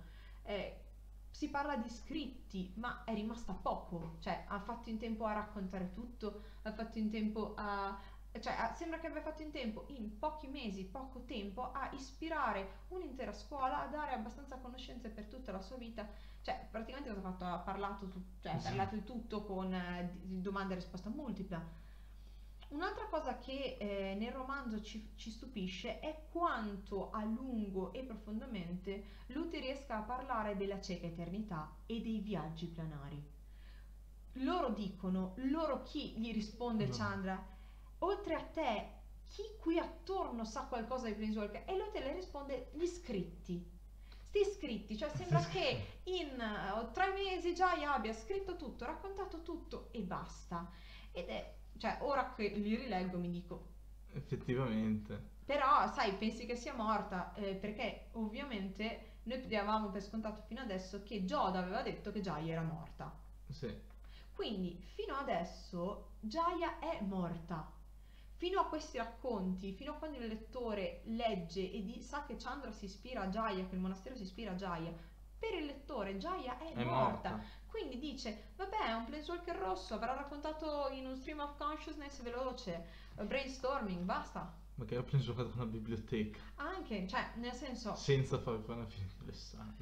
Si parla di scritti, ma è rimasta poco, cioè ha fatto in tempo a raccontare tutto, ha fatto in tempo sembra che abbia fatto in tempo, in pochi mesi, poco tempo, a ispirare un'intera scuola, a dare abbastanza conoscenze per tutta la sua vita. Cioè, praticamente cosa ha fatto? Ha parlato, parlato di tutto con domanda e risposta multipla. Un'altra cosa che nel romanzo ci stupisce è quanto a lungo e profondamente Luti riesca a parlare della cieca eternità e dei viaggi planari. Loro dicono, chi gli risponde Chandra? Oltre a te, chi qui attorno sa qualcosa dei Planeswalker? E Luti le risponde, gli scritti. Sti scritti, cioè sembra che in 3 mesi Jaya abbia scritto tutto, raccontato tutto e basta. Ed è, ora che li rileggo mi dico, effettivamente. Però, sai, pensi che sia morta, perché ovviamente noi davamo per scontato fino adesso che Jod aveva detto che Jaya era morta. Sì. Quindi, fino adesso, Jaya è morta. Fino a questi racconti, fino a quando il lettore legge e sa che Chandra si ispira a Jaya, che il monastero si ispira a Jaya, per il lettore Jaya è morta. Quindi dice, vabbè, è un Planeswalker rosso, avrà raccontato in un stream of consciousness veloce, brainstorming, basta. Ma che ho preso una biblioteca. Anche, nel senso... Senza fare una fine interessante.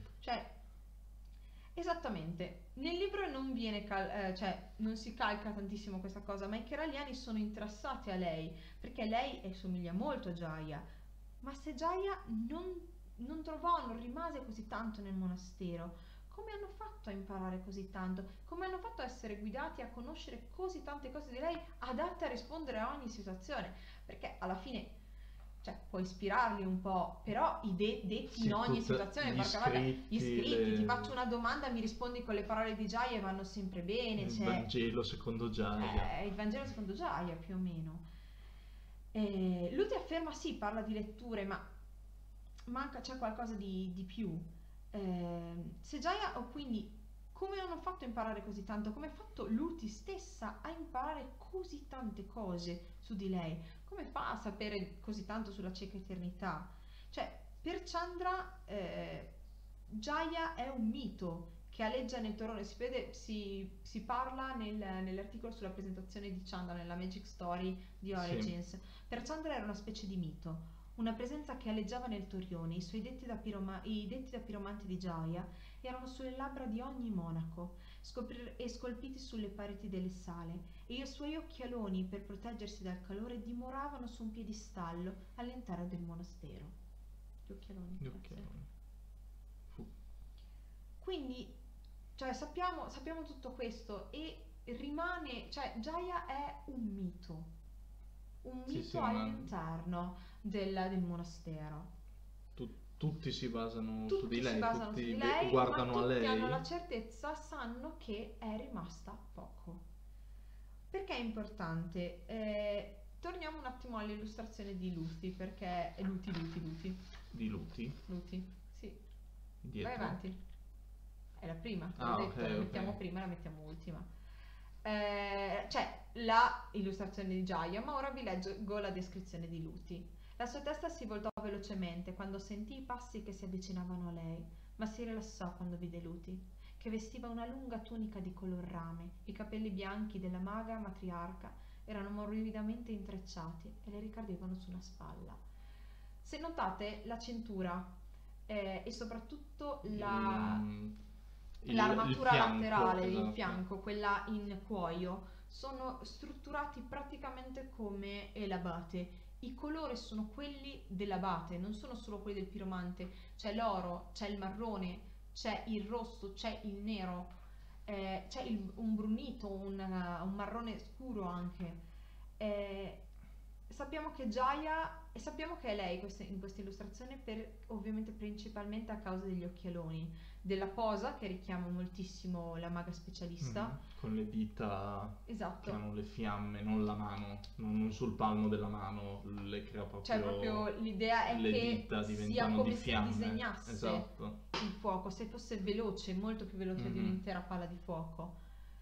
Esattamente. Nel libro non viene non si calca tantissimo questa cosa, ma i Keraliani sono interessati a lei, perché lei somiglia molto a Jaya. Ma se Jaya non trovò, non rimase così tanto nel monastero, come hanno fatto a imparare così tanto? Come hanno fatto a essere guidati a conoscere così tante cose di lei, adatte a rispondere a ogni situazione? Perché alla fine, puoi ispirarli un po', però i detti in ogni situazione, gli scritti, ti faccio una domanda, mi rispondi con le parole di Jaya e vanno sempre bene. Il Vangelo secondo Jaya. Il Vangelo secondo Jaya, più o meno. Luti afferma, sì, parla di letture, ma c'è qualcosa di più. Se Jaya, o quindi come hanno fatto a imparare così tanto? Come ha fatto Luti stessa a imparare così tante cose su di lei? Come fa a sapere così tanto sulla cieca eternità? Per Chandra Jaya è un mito che aleggia nel torrone. Si parla nell'articolo sulla presentazione di Chandra nella Magic Story di Origins. Sì. Per Chandra era una specie di mito, una presenza che aleggiava nel torrione. I detti da piromante di Jaya erano sulle labbra di ogni monaco e scolpiti sulle pareti delle sale, e i suoi occhialoni, per proteggersi dal calore, dimoravano su un piedistallo all'interno del monastero. Gli occhialoni. Quindi, cioè, sappiamo tutto questo e rimane, cioè, Gaia è un Sì, mito sì, ma all'interno del monastero. tutti si basano su di Tutti si lei, basano su tutti di lei, ma guardano a tutti hanno la lei. certezza, sanno che è rimasta poco. Perché è importante? Torniamo un attimo all'illustrazione di Luti, perché è Luti. Di luti Luti, sì. Vai dietro. avanti. È la prima, te l'ho Ah, detto, ok, la ok. mettiamo prima, la mettiamo ultima. C'è la illustrazione di Gaia, ma ora vi leggo la descrizione di Luti. La sua testa si voltò velocemente quando sentì i passi che si avvicinavano a lei, ma si rilassò quando vide Luti, che vestiva una lunga tunica di color rame. I capelli bianchi della maga matriarca erano morbidamente intrecciati e le ricadevano sulla spalla. Se notate, la cintura e soprattutto Il l'armatura fianco, laterale, il esatto. fianco, quella in cuoio, sono strutturati praticamente come l'abate. I colori sono quelli dell'abate, non sono solo quelli del piromante. C'è l'oro, c'è il marrone, c'è il rosso, c'è il nero, c'è un brunito, un marrone scuro anche. Eh, sappiamo che Gaia, e sappiamo che è lei in questa illustrazione, ovviamente principalmente a causa degli occhialoni, della posa che richiama moltissimo la maga specialista. Con le dita che Esatto. hanno le fiamme, non la mano, non sul palmo della mano, le crea proprio. Cioè proprio l'idea è le che dita sia diventano come di se fiamme. disegnasse Esatto. il fuoco, se fosse veloce, molto più veloce di un'intera palla di fuoco.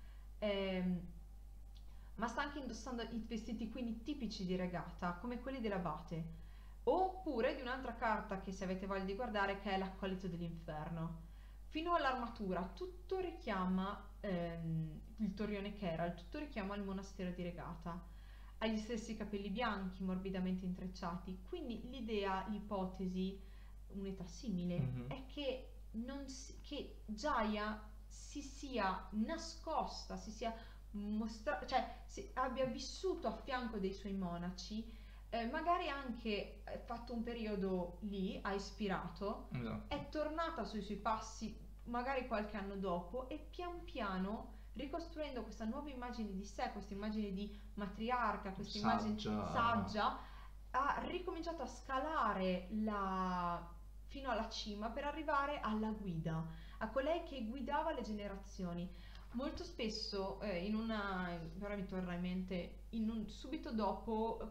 Ma sta anche indossando i vestiti quindi tipici di regata, come quelli dell'abate, oppure di un'altra carta che se avete voglia di guardare, che è l'accolito dell'inferno. Fino all'armatura tutto richiama il torrione Keral, tutto richiama il monastero di Regata. Ha gli stessi capelli bianchi morbidamente intrecciati, quindi l'idea, l'ipotesi, un'età simile, è che, che Gaia si sia nascosta, si sia cioè abbia vissuto a fianco dei suoi monaci, magari anche fatto un periodo lì, ha ispirato, Esatto. è tornata sui suoi passi magari qualche anno dopo e pian piano, ricostruendo questa nuova immagine di sé, questa immagine di matriarca, questa immagine saggia, ha ricominciato a scalare fino alla cima per arrivare alla guida, a colei che guidava le generazioni. Molto spesso, ora mi torna in mente, subito dopo,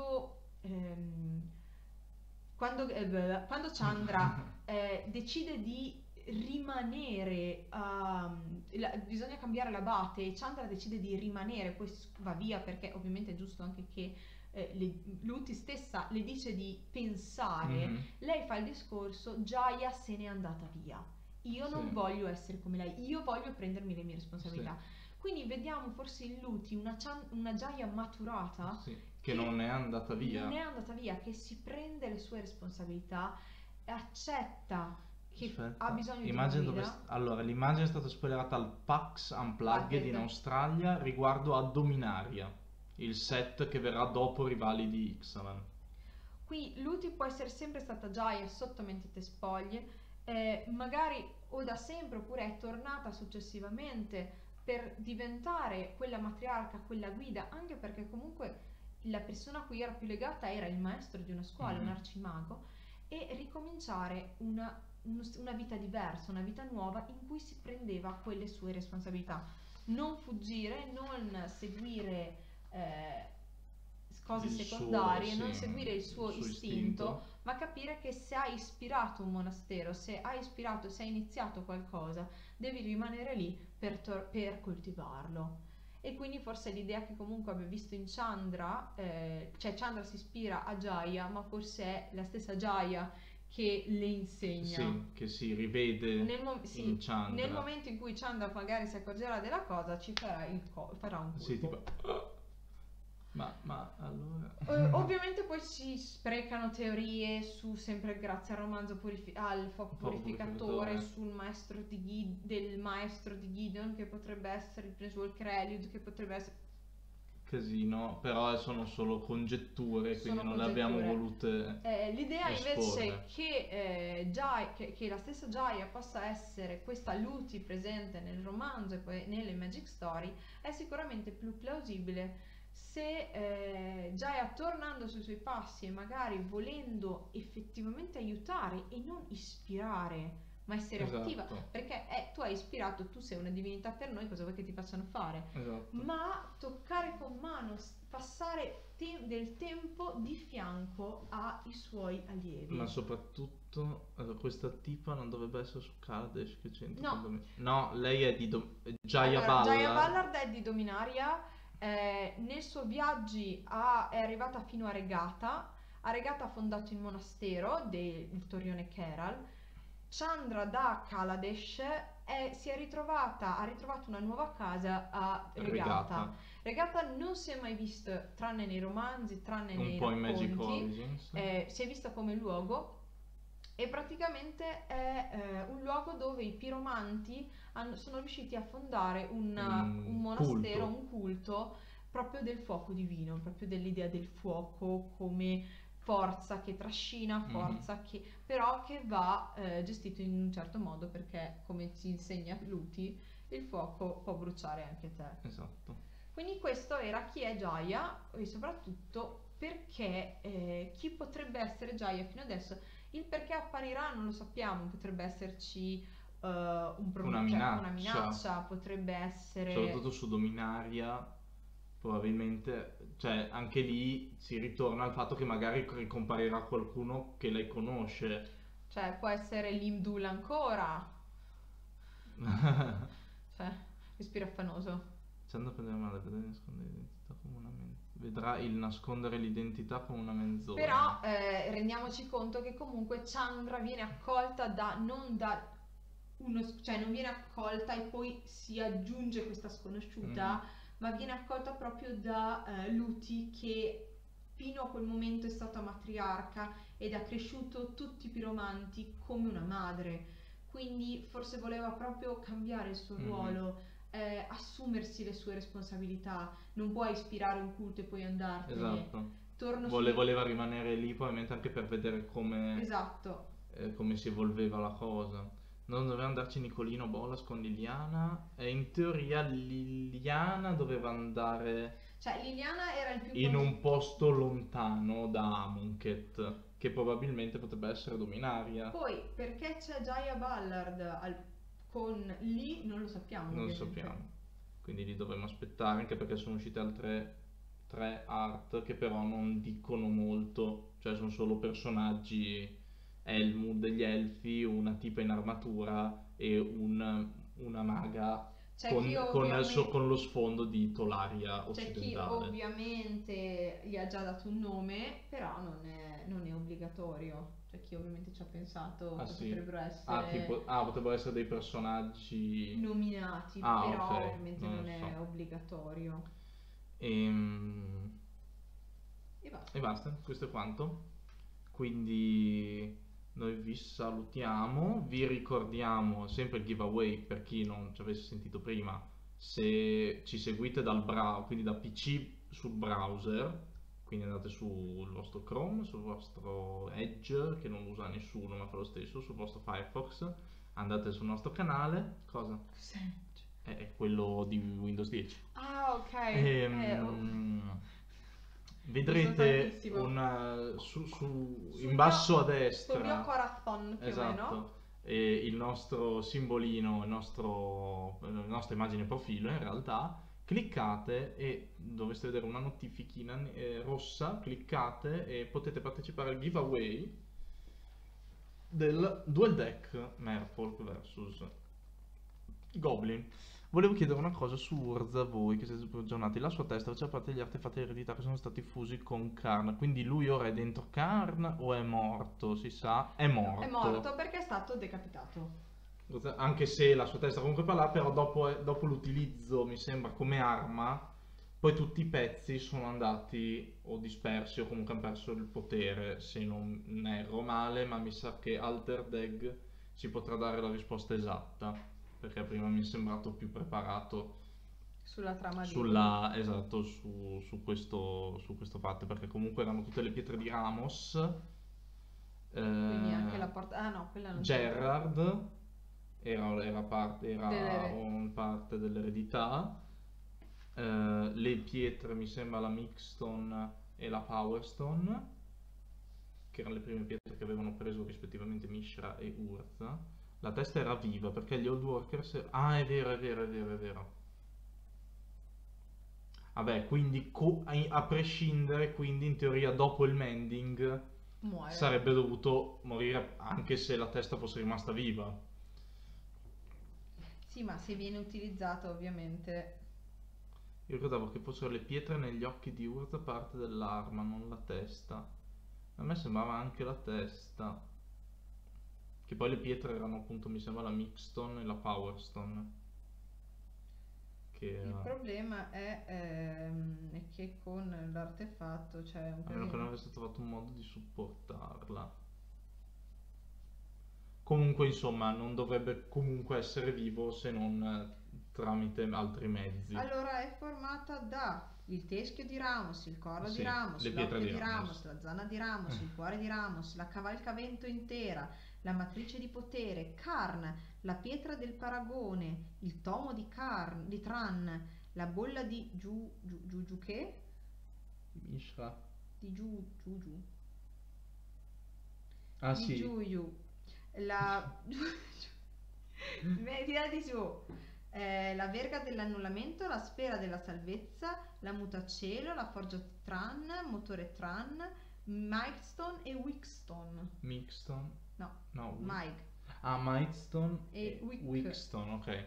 quando Chandra decide di rimanere, bisogna cambiare l'abate e Chandra decide di rimanere, poi va via perché ovviamente è giusto anche che Luti stessa le dice di pensare, lei fa il discorso, Gaia se n'è andata via. Io non voglio essere come lei, io voglio prendermi le mie responsabilità. Quindi vediamo forse in Luti una Gaia maturata che non è andata via. Non è andata via, che si prende le sue responsabilità, accetta che ha bisogno di una guida. Allora, l'immagine è stata spoilerata al PAX Unplugged in Australia riguardo a Dominaria, il set che verrà dopo Rivali di Ixalan. Qui Luti può essere sempre stata Gaia sotto mentite spoglie, magari o da sempre oppure è tornata successivamente per diventare quella matriarca, quella guida, anche perché comunque la persona a cui era più legata era il maestro di una scuola, un arcimago, e ricominciare una vita diversa, una vita nuova in cui si prendeva quelle sue responsabilità. Non fuggire, non seguire cose secondarie, non seguire il suo istinto, ma capire che se hai ispirato un monastero, se hai iniziato qualcosa, devi rimanere lì per coltivarlo. E quindi forse l'idea che comunque abbia visto in Chandra, cioè Chandra si ispira a Gaia, ma forse è la stessa Gaia che le insegna. Sì, che si rivede in Chandra. Nel momento in cui Chandra magari si accorgerà della cosa, ci farà un colpo. Sì, tipo... Ma allora... Ovviamente poi si sprecano teorie su, sempre grazie al romanzo al fuoco purificatore, sul maestro del maestro di Gideon, che potrebbe essere il Prince Walker Elliot, che potrebbe essere... casino, però sono solo congetture, quindi Sono non le abbiamo congetture. volute L'idea invece esporre. che la stessa Gaia possa essere questa Luti presente nel romanzo e poi nelle Magic Story è sicuramente più plausibile se Gaia, tornando sui suoi passi e magari volendo effettivamente aiutare e non ispirare, ma essere attiva, Esatto, perché tu hai ispirato, tu sei una divinità per noi, cosa vuoi che ti facciano fare? esatto. Ma toccare con mano, passare del tempo di fianco ai suoi allievi. Ma soprattutto questa tipa non dovrebbe essere su Kadesh che c'entra No. con No, lei è di Jaya Allora, Jaya Ballard. Ballard è di Dominaria, nel suo viaggi è arrivata fino a Regata. A Regata ha fondato il monastero del Torrione Keral. Chandra da Kaladesh ha ritrovato una nuova casa a Regata. Regata non si è mai vista, tranne nei romanzi, tranne Un nei po' in Magic racconti, Origins. si è vista come luogo e praticamente è un luogo dove i piromanti sono riusciti a fondare un monastero, culto. un culto proprio del fuoco divino, proprio dell'idea del fuoco come forza che trascina, forza che però che va gestito in un certo modo, perché come ci insegna Luti, il fuoco può bruciare anche te. Esatto. Quindi questo era chi è Gaia e soprattutto perché chi potrebbe essere Gaia fino adesso. Il perché apparirà non lo sappiamo, potrebbe esserci una minaccia, potrebbe essere... Soprattutto su Dominaria, probabilmente, cioè anche lì si ritorna al fatto che magari ricomparirà qualcuno che lei conosce. Cioè può essere l'Imdul ancora, cioè respiro affanoso. Vedrà il nascondere l'identità come una menzogna. Però rendiamoci conto che comunque Chandra viene accolta non viene accolta e poi si aggiunge questa sconosciuta, ma viene accolta proprio da Luti, che fino a quel momento è stata matriarca ed ha cresciuto tutti i piromanti come una madre. Quindi forse voleva proprio cambiare il suo ruolo, assumersi le sue responsabilità. Non puoi ispirare un culto e poi andartene. Esatto. Voleva rimanere lì probabilmente anche per vedere come, esatto. Come si evolveva la cosa. Non doveva andarci Nicolino Bolas con Liliana e in teoria Liliana doveva andare, cioè Liliana era il più in un posto lontano da Amonkhet, che probabilmente potrebbe essere Dominaria. Poi perché c'è Jaya Ballard con lì non lo sappiamo. Non lo sappiamo, quindi li dovremmo aspettare, anche perché sono uscite altre 3 art che però non dicono molto, cioè sono solo personaggi, Elmud degli elfi, una tipa in armatura e una maga con lo sfondo di Tolaria occidentale. C'è chi ovviamente gli ha già dato un nome, però non è obbligatorio. C'è chi ovviamente ci ha pensato che potrebbero essere potrebbero essere dei personaggi nominati, però ok, ovviamente non è obbligatorio. E basta, questo è quanto. Quindi noi vi salutiamo, vi ricordiamo sempre il giveaway per chi non ci avesse sentito prima. Se ci seguite quindi da PC sul browser, quindi andate sul vostro Chrome, sul vostro Edge, che non usa nessuno ma fa lo stesso, sul vostro Firefox, andate sul nostro canale. Cosa? Cos'è? È quello di Windows 10. Ah, ok. Vedrete in basso a destra sul mio corazon, più o meno, il nostro simbolino, la nostra immagine profilo. In realtà cliccate e dovreste vedere una notifichina rossa, cliccate e potete partecipare al giveaway del dual deck Merfolk vs Goblin. Volevo chiedere una cosa su Urza, voi che siete super aggiornati. La sua testa faceva parte degli artefatti di eredità che sono stati fusi con Karn. Quindi lui ora è dentro Karn o è morto? Si sa? È morto. È morto perché è stato decapitato. Anche se la sua testa comunque parla, però dopo l'utilizzo, mi sembra, come arma, poi tutti i pezzi sono andati o dispersi o comunque hanno perso il potere, se non erro male, ma mi sa che Alter Deg ci potrà dare la risposta esatta, perché prima mi è sembrato più preparato Sulla trama di sulla, esatto, su questo fatto, perché comunque erano tutte le pietre di Ramos, quindi anche eh, la porta... Ah no, quella non c'entra. Gerard era Delle... parte dell'eredità, le pietre mi sembra la Mixstone e la Powerstone, che erano le prime pietre che avevano preso rispettivamente Mishra e Urza. La testa era viva perché gli Old Workers... Ah, è vero, è vero, è vero, è vero. Vabbè, quindi a prescindere, quindi in teoria dopo il mending Muore. sarebbe dovuto morire anche se la testa fosse rimasta viva. Sì, ma se viene utilizzato ovviamente... Io ricordavo che fossero le pietre negli occhi di Urza parte dell'arma, non la testa. A me sembrava anche la testa. Che poi le pietre erano appunto, mi sembra, la Mixstone e la Powerstone. Che Il era... problema è che con l'artefatto c'è un A meno che non casino. avesse trovato un modo di supportarla. Comunque, insomma, non dovrebbe comunque essere vivo se non tramite altri mezzi. Allora è formata da il teschio di Ramos, il corno di Sì, Ramos, le pietre l'occhio di di Ramos. Ramos, la zana di Ramos, il cuore di Ramos, la cavalcavento intera, la matrice di potere, Karn, la pietra del paragone, il tomo di Karn, di Tran, la bolla di Giu che? Mishra. Di Giu, Ah di sì, Giuyu, la... tirati su. La verga dell'annullamento, la sfera della salvezza, la mutacielo, la forgia Tran, motore Tran, Milestone e Wickstone. Mixstone. No, No, Mike ah, Mightstone e e Wick. Wickstone, ok.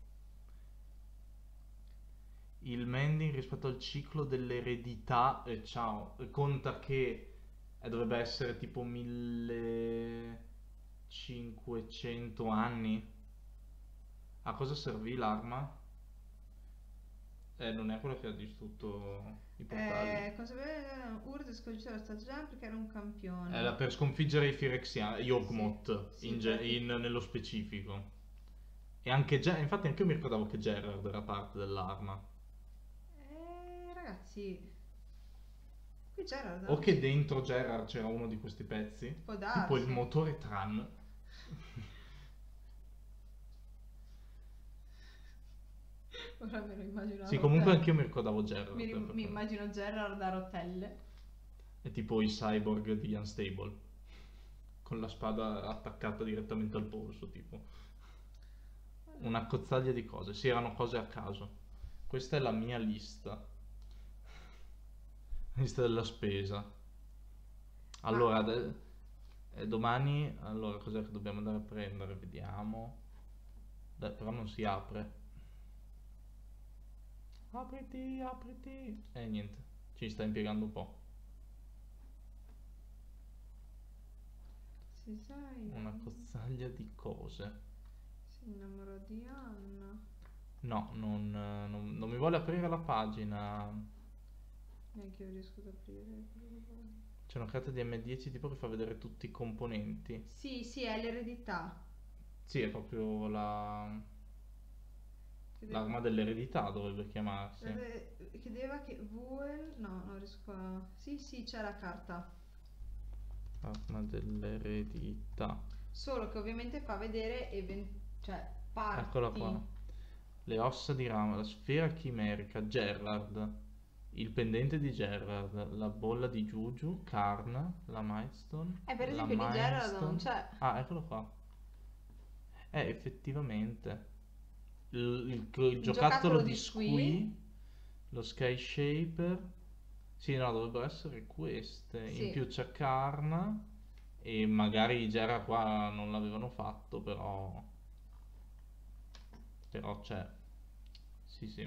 Il mending rispetto al ciclo dell'eredità, ciao, conta che dovrebbe essere tipo 1500 anni. A cosa servì l'arma? Non è quello che ha distrutto i portali. Consapevole, Urd sconfiggere la stratagemma perché era un Era campione. per sconfiggere i Phyrexiani, Sì, Yawgmoth sì, perché... nello specifico. E anche infatti anche io mi ricordavo che Gerard era parte dell'arma. Ragazzi, qui Gerard O non che c'è. dentro Gerard c'era uno di questi pezzi, Può tipo il darsi. motore Tran. Ora me lo immagino a Sì, comunque rotelle. anch'io mi ricordavo Gerard. Mi immagino Gerard a rotelle. È tipo i cyborg di Unstable, con la spada attaccata direttamente al polso, tipo. Allora, Una cozzaglia di cose, sì, erano cose a caso. Questa è la mia lista. Lista della spesa. ma Allora, domani, allora, cos'è che dobbiamo andare a prendere? Vediamo. Però non si apre. Apriti, apriti. E niente, ci sta impiegando un po'. se sai, Una cozzaglia di cose. si innamorò di Anna. No, non mi vuole aprire la pagina. Neanche io riesco ad aprire quello che voglio. C'è una carta di M10 tipo che fa vedere tutti i componenti. Sì, sì, è l'eredità. Sì, è proprio Chiedeva, l'arma dell'eredità dovrebbe chiamarsi. chiedeva che Vuel... No, non riesco a... Sì, sì, c'è la carta. Arma dell'eredità. Solo che ovviamente fa vedere cioè Eccola parti. qua. Le ossa di ramo, la sfera chimerica, Gerard, il pendente di Gerard, la bolla di Juju, Karn, la Milestone, Per la esempio lì Gerard non Milestone. c'è. Ah, eccolo qua. Effettivamente. Il Il giocattolo giocattolo di di Squee. Squee, lo Sky Shaper. Sì, no, dovrebbero essere queste. In Sì. più c'è Karn e magari Gerard qua non l'avevano fatto, però c'è. Sì, sì.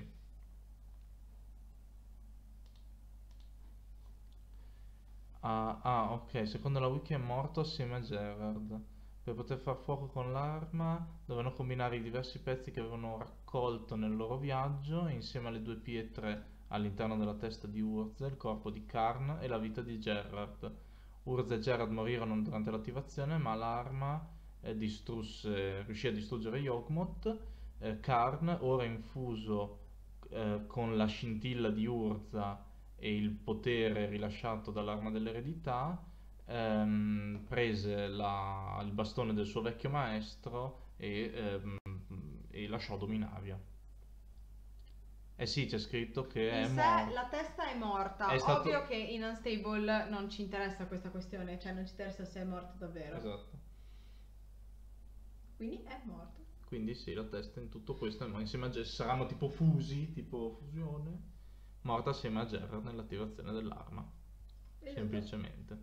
Ok, secondo la wiki è morto assieme a Gerard. Per poter far fuoco con l'arma dovevano combinare i diversi pezzi che avevano raccolto nel loro viaggio insieme alle due pietre all'interno della testa di Urza, il corpo di Karn e la vita di Gerard. Urza e Gerard morirono durante l'attivazione, ma l'arma riuscì a distruggere Yawgmoth. Karn, ora infuso con la scintilla di Urza e il potere rilasciato dall'arma dell'eredità, prese il bastone del suo vecchio maestro e lasciò Dominaria. Eh sì, c'è scritto che In è sé morto. la testa è morta. È stato- Ovvio che in Unstable non ci interessa questa questione, cioè non ci interessa se è morto davvero. Esatto. Quindi è morto. Quindi sì, la testa in tutto questo, ma insieme a saranno tipo fusi, tipo fusione, morta assieme a Gerard nell'attivazione dell'arma, Esatto. semplicemente.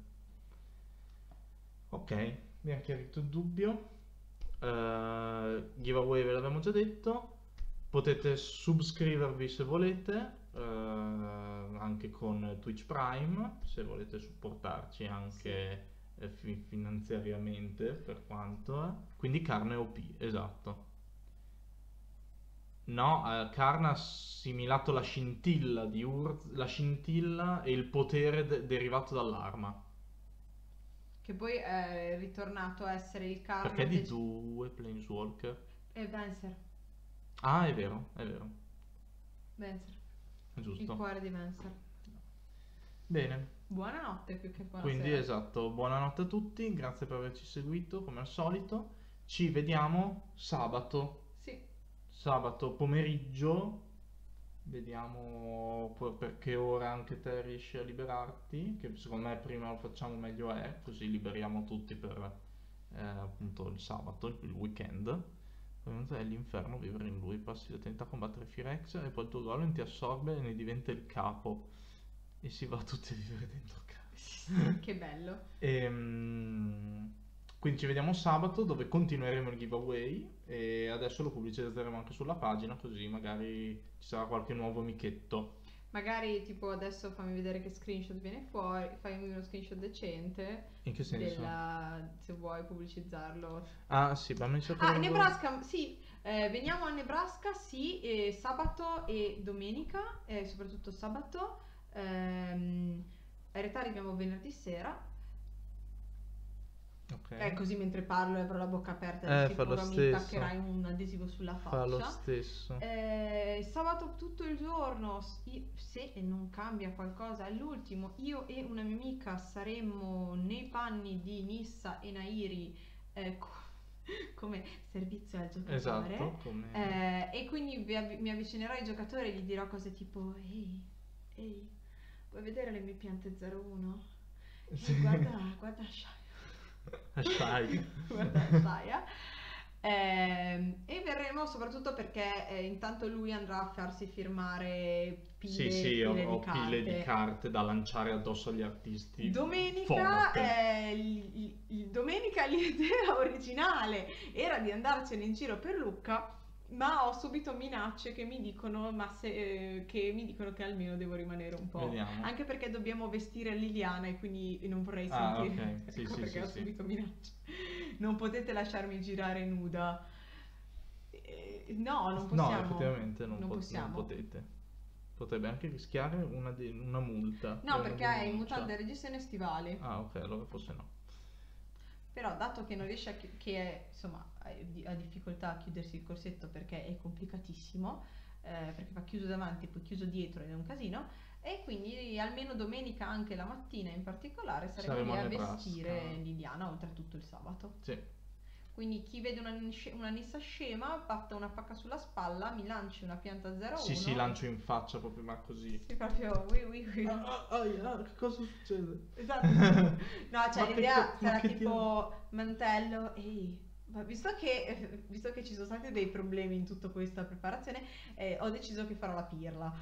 Ok, mi ha chiarito il dubbio. Giveaway ve l'abbiamo già detto. Potete subscrivervi se volete, anche con Twitch Prime, se volete supportarci anche finanziariamente, per quanto è. Quindi Carne OP, esatto. No, Karn ha assimilato la scintilla di la scintilla e il potere derivato dall'arma. Che poi è ritornato a essere il Karn Perché di 2 Planeswalker? E Venser. Ah, è vero, Venser. Il giusto. cuore di Venser. Bene, Buonanotte più che buonasera. quindi esatto, buonanotte a tutti, grazie per averci seguito come al solito. Ci vediamo sabato. Sì. Sabato pomeriggio, vediamo per che ora anche te riesci a liberarti, che secondo me prima lo facciamo meglio è, così liberiamo tutti per appunto il sabato, il weekend. Ovviamente è l'inferno vivere in lui, passi l'eternità a combattere Firex e poi il tuo golem ti assorbe e ne diventa il capo e si va tutti a vivere dentro casa. Che bello. Quindi ci vediamo sabato dove continueremo il giveaway e adesso lo pubblicizzeremo anche sulla pagina così magari ci sarà qualche nuovo amichetto. Magari tipo adesso fammi vedere che screenshot viene fuori, fammi uno screenshot decente. In che senso? Se vuoi pubblicizzarlo. Ah sì, ma mi sa che... Nebraska, sì, veniamo a Nebraska, sì, sabato e domenica, soprattutto sabato. In realtà arriviamo venerdì sera. Ok. Così mentre parlo e avrò la bocca aperta, di fa lo sicuro mi stesso. attaccherai un adesivo sulla faccia. Fa lo stesso. Sabato tutto il giorno, se non cambia qualcosa all'ultimo, io e una mia amica saremmo nei panni di Nissa e Nairi come servizio al giocatore. Esatto, come... E quindi mi avvicinerò ai giocatori e gli dirò cose tipo: ehi, vuoi vedere le mie piante 01? Sì. Guarda Shai. Guarda Shaya. E verremo soprattutto perché intanto lui andrà a farsi firmare pile ho di carte. pile di carte da lanciare addosso agli artisti. Domenica l'idea originale era di andarcene in giro per Lucca, ma ho subito minacce che mi dicono che almeno devo rimanere un po'. Vediamo. Anche perché dobbiamo vestire Liliana e quindi non vorrei sentire. Ok. Sì, Ecco sì, perché ho sì. subito minacce. Non potete lasciarmi girare nuda. No, non possiamo. No, effettivamente non possiamo. non potete. Potrebbe anche rischiare una multa. No, una perché hai denuncia. mutande, reggiseno e stivali. Ah, ok, allora forse no. Però dato che non riesce ha difficoltà a chiudersi il corsetto perché è complicatissimo, perché va chiuso davanti e poi chiuso dietro ed è un casino, e quindi almeno domenica, anche la mattina in particolare, saremo lì a vestire Liliana, oltretutto il sabato. Sì. Quindi chi vede una Nissa scema, batta una pacca sulla spalla, mi lanci una pianta 01. Sì, lancio in faccia proprio, ma così. Sì, proprio ui. Che cosa succede? Esatto. No, cioè Ma l'idea che sarà che tipo mantello, ma visto che ci sono stati dei problemi in tutta questa preparazione, ho deciso che farò la pirla.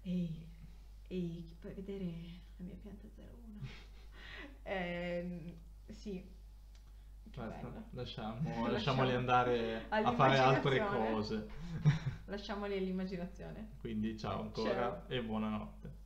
Puoi vedere la mia pianta 01? Sì. Che bello. Lasciamoli andare a fare altre cose. Lasciamoli all'immaginazione. Quindi ciao ancora Ciao. e buonanotte.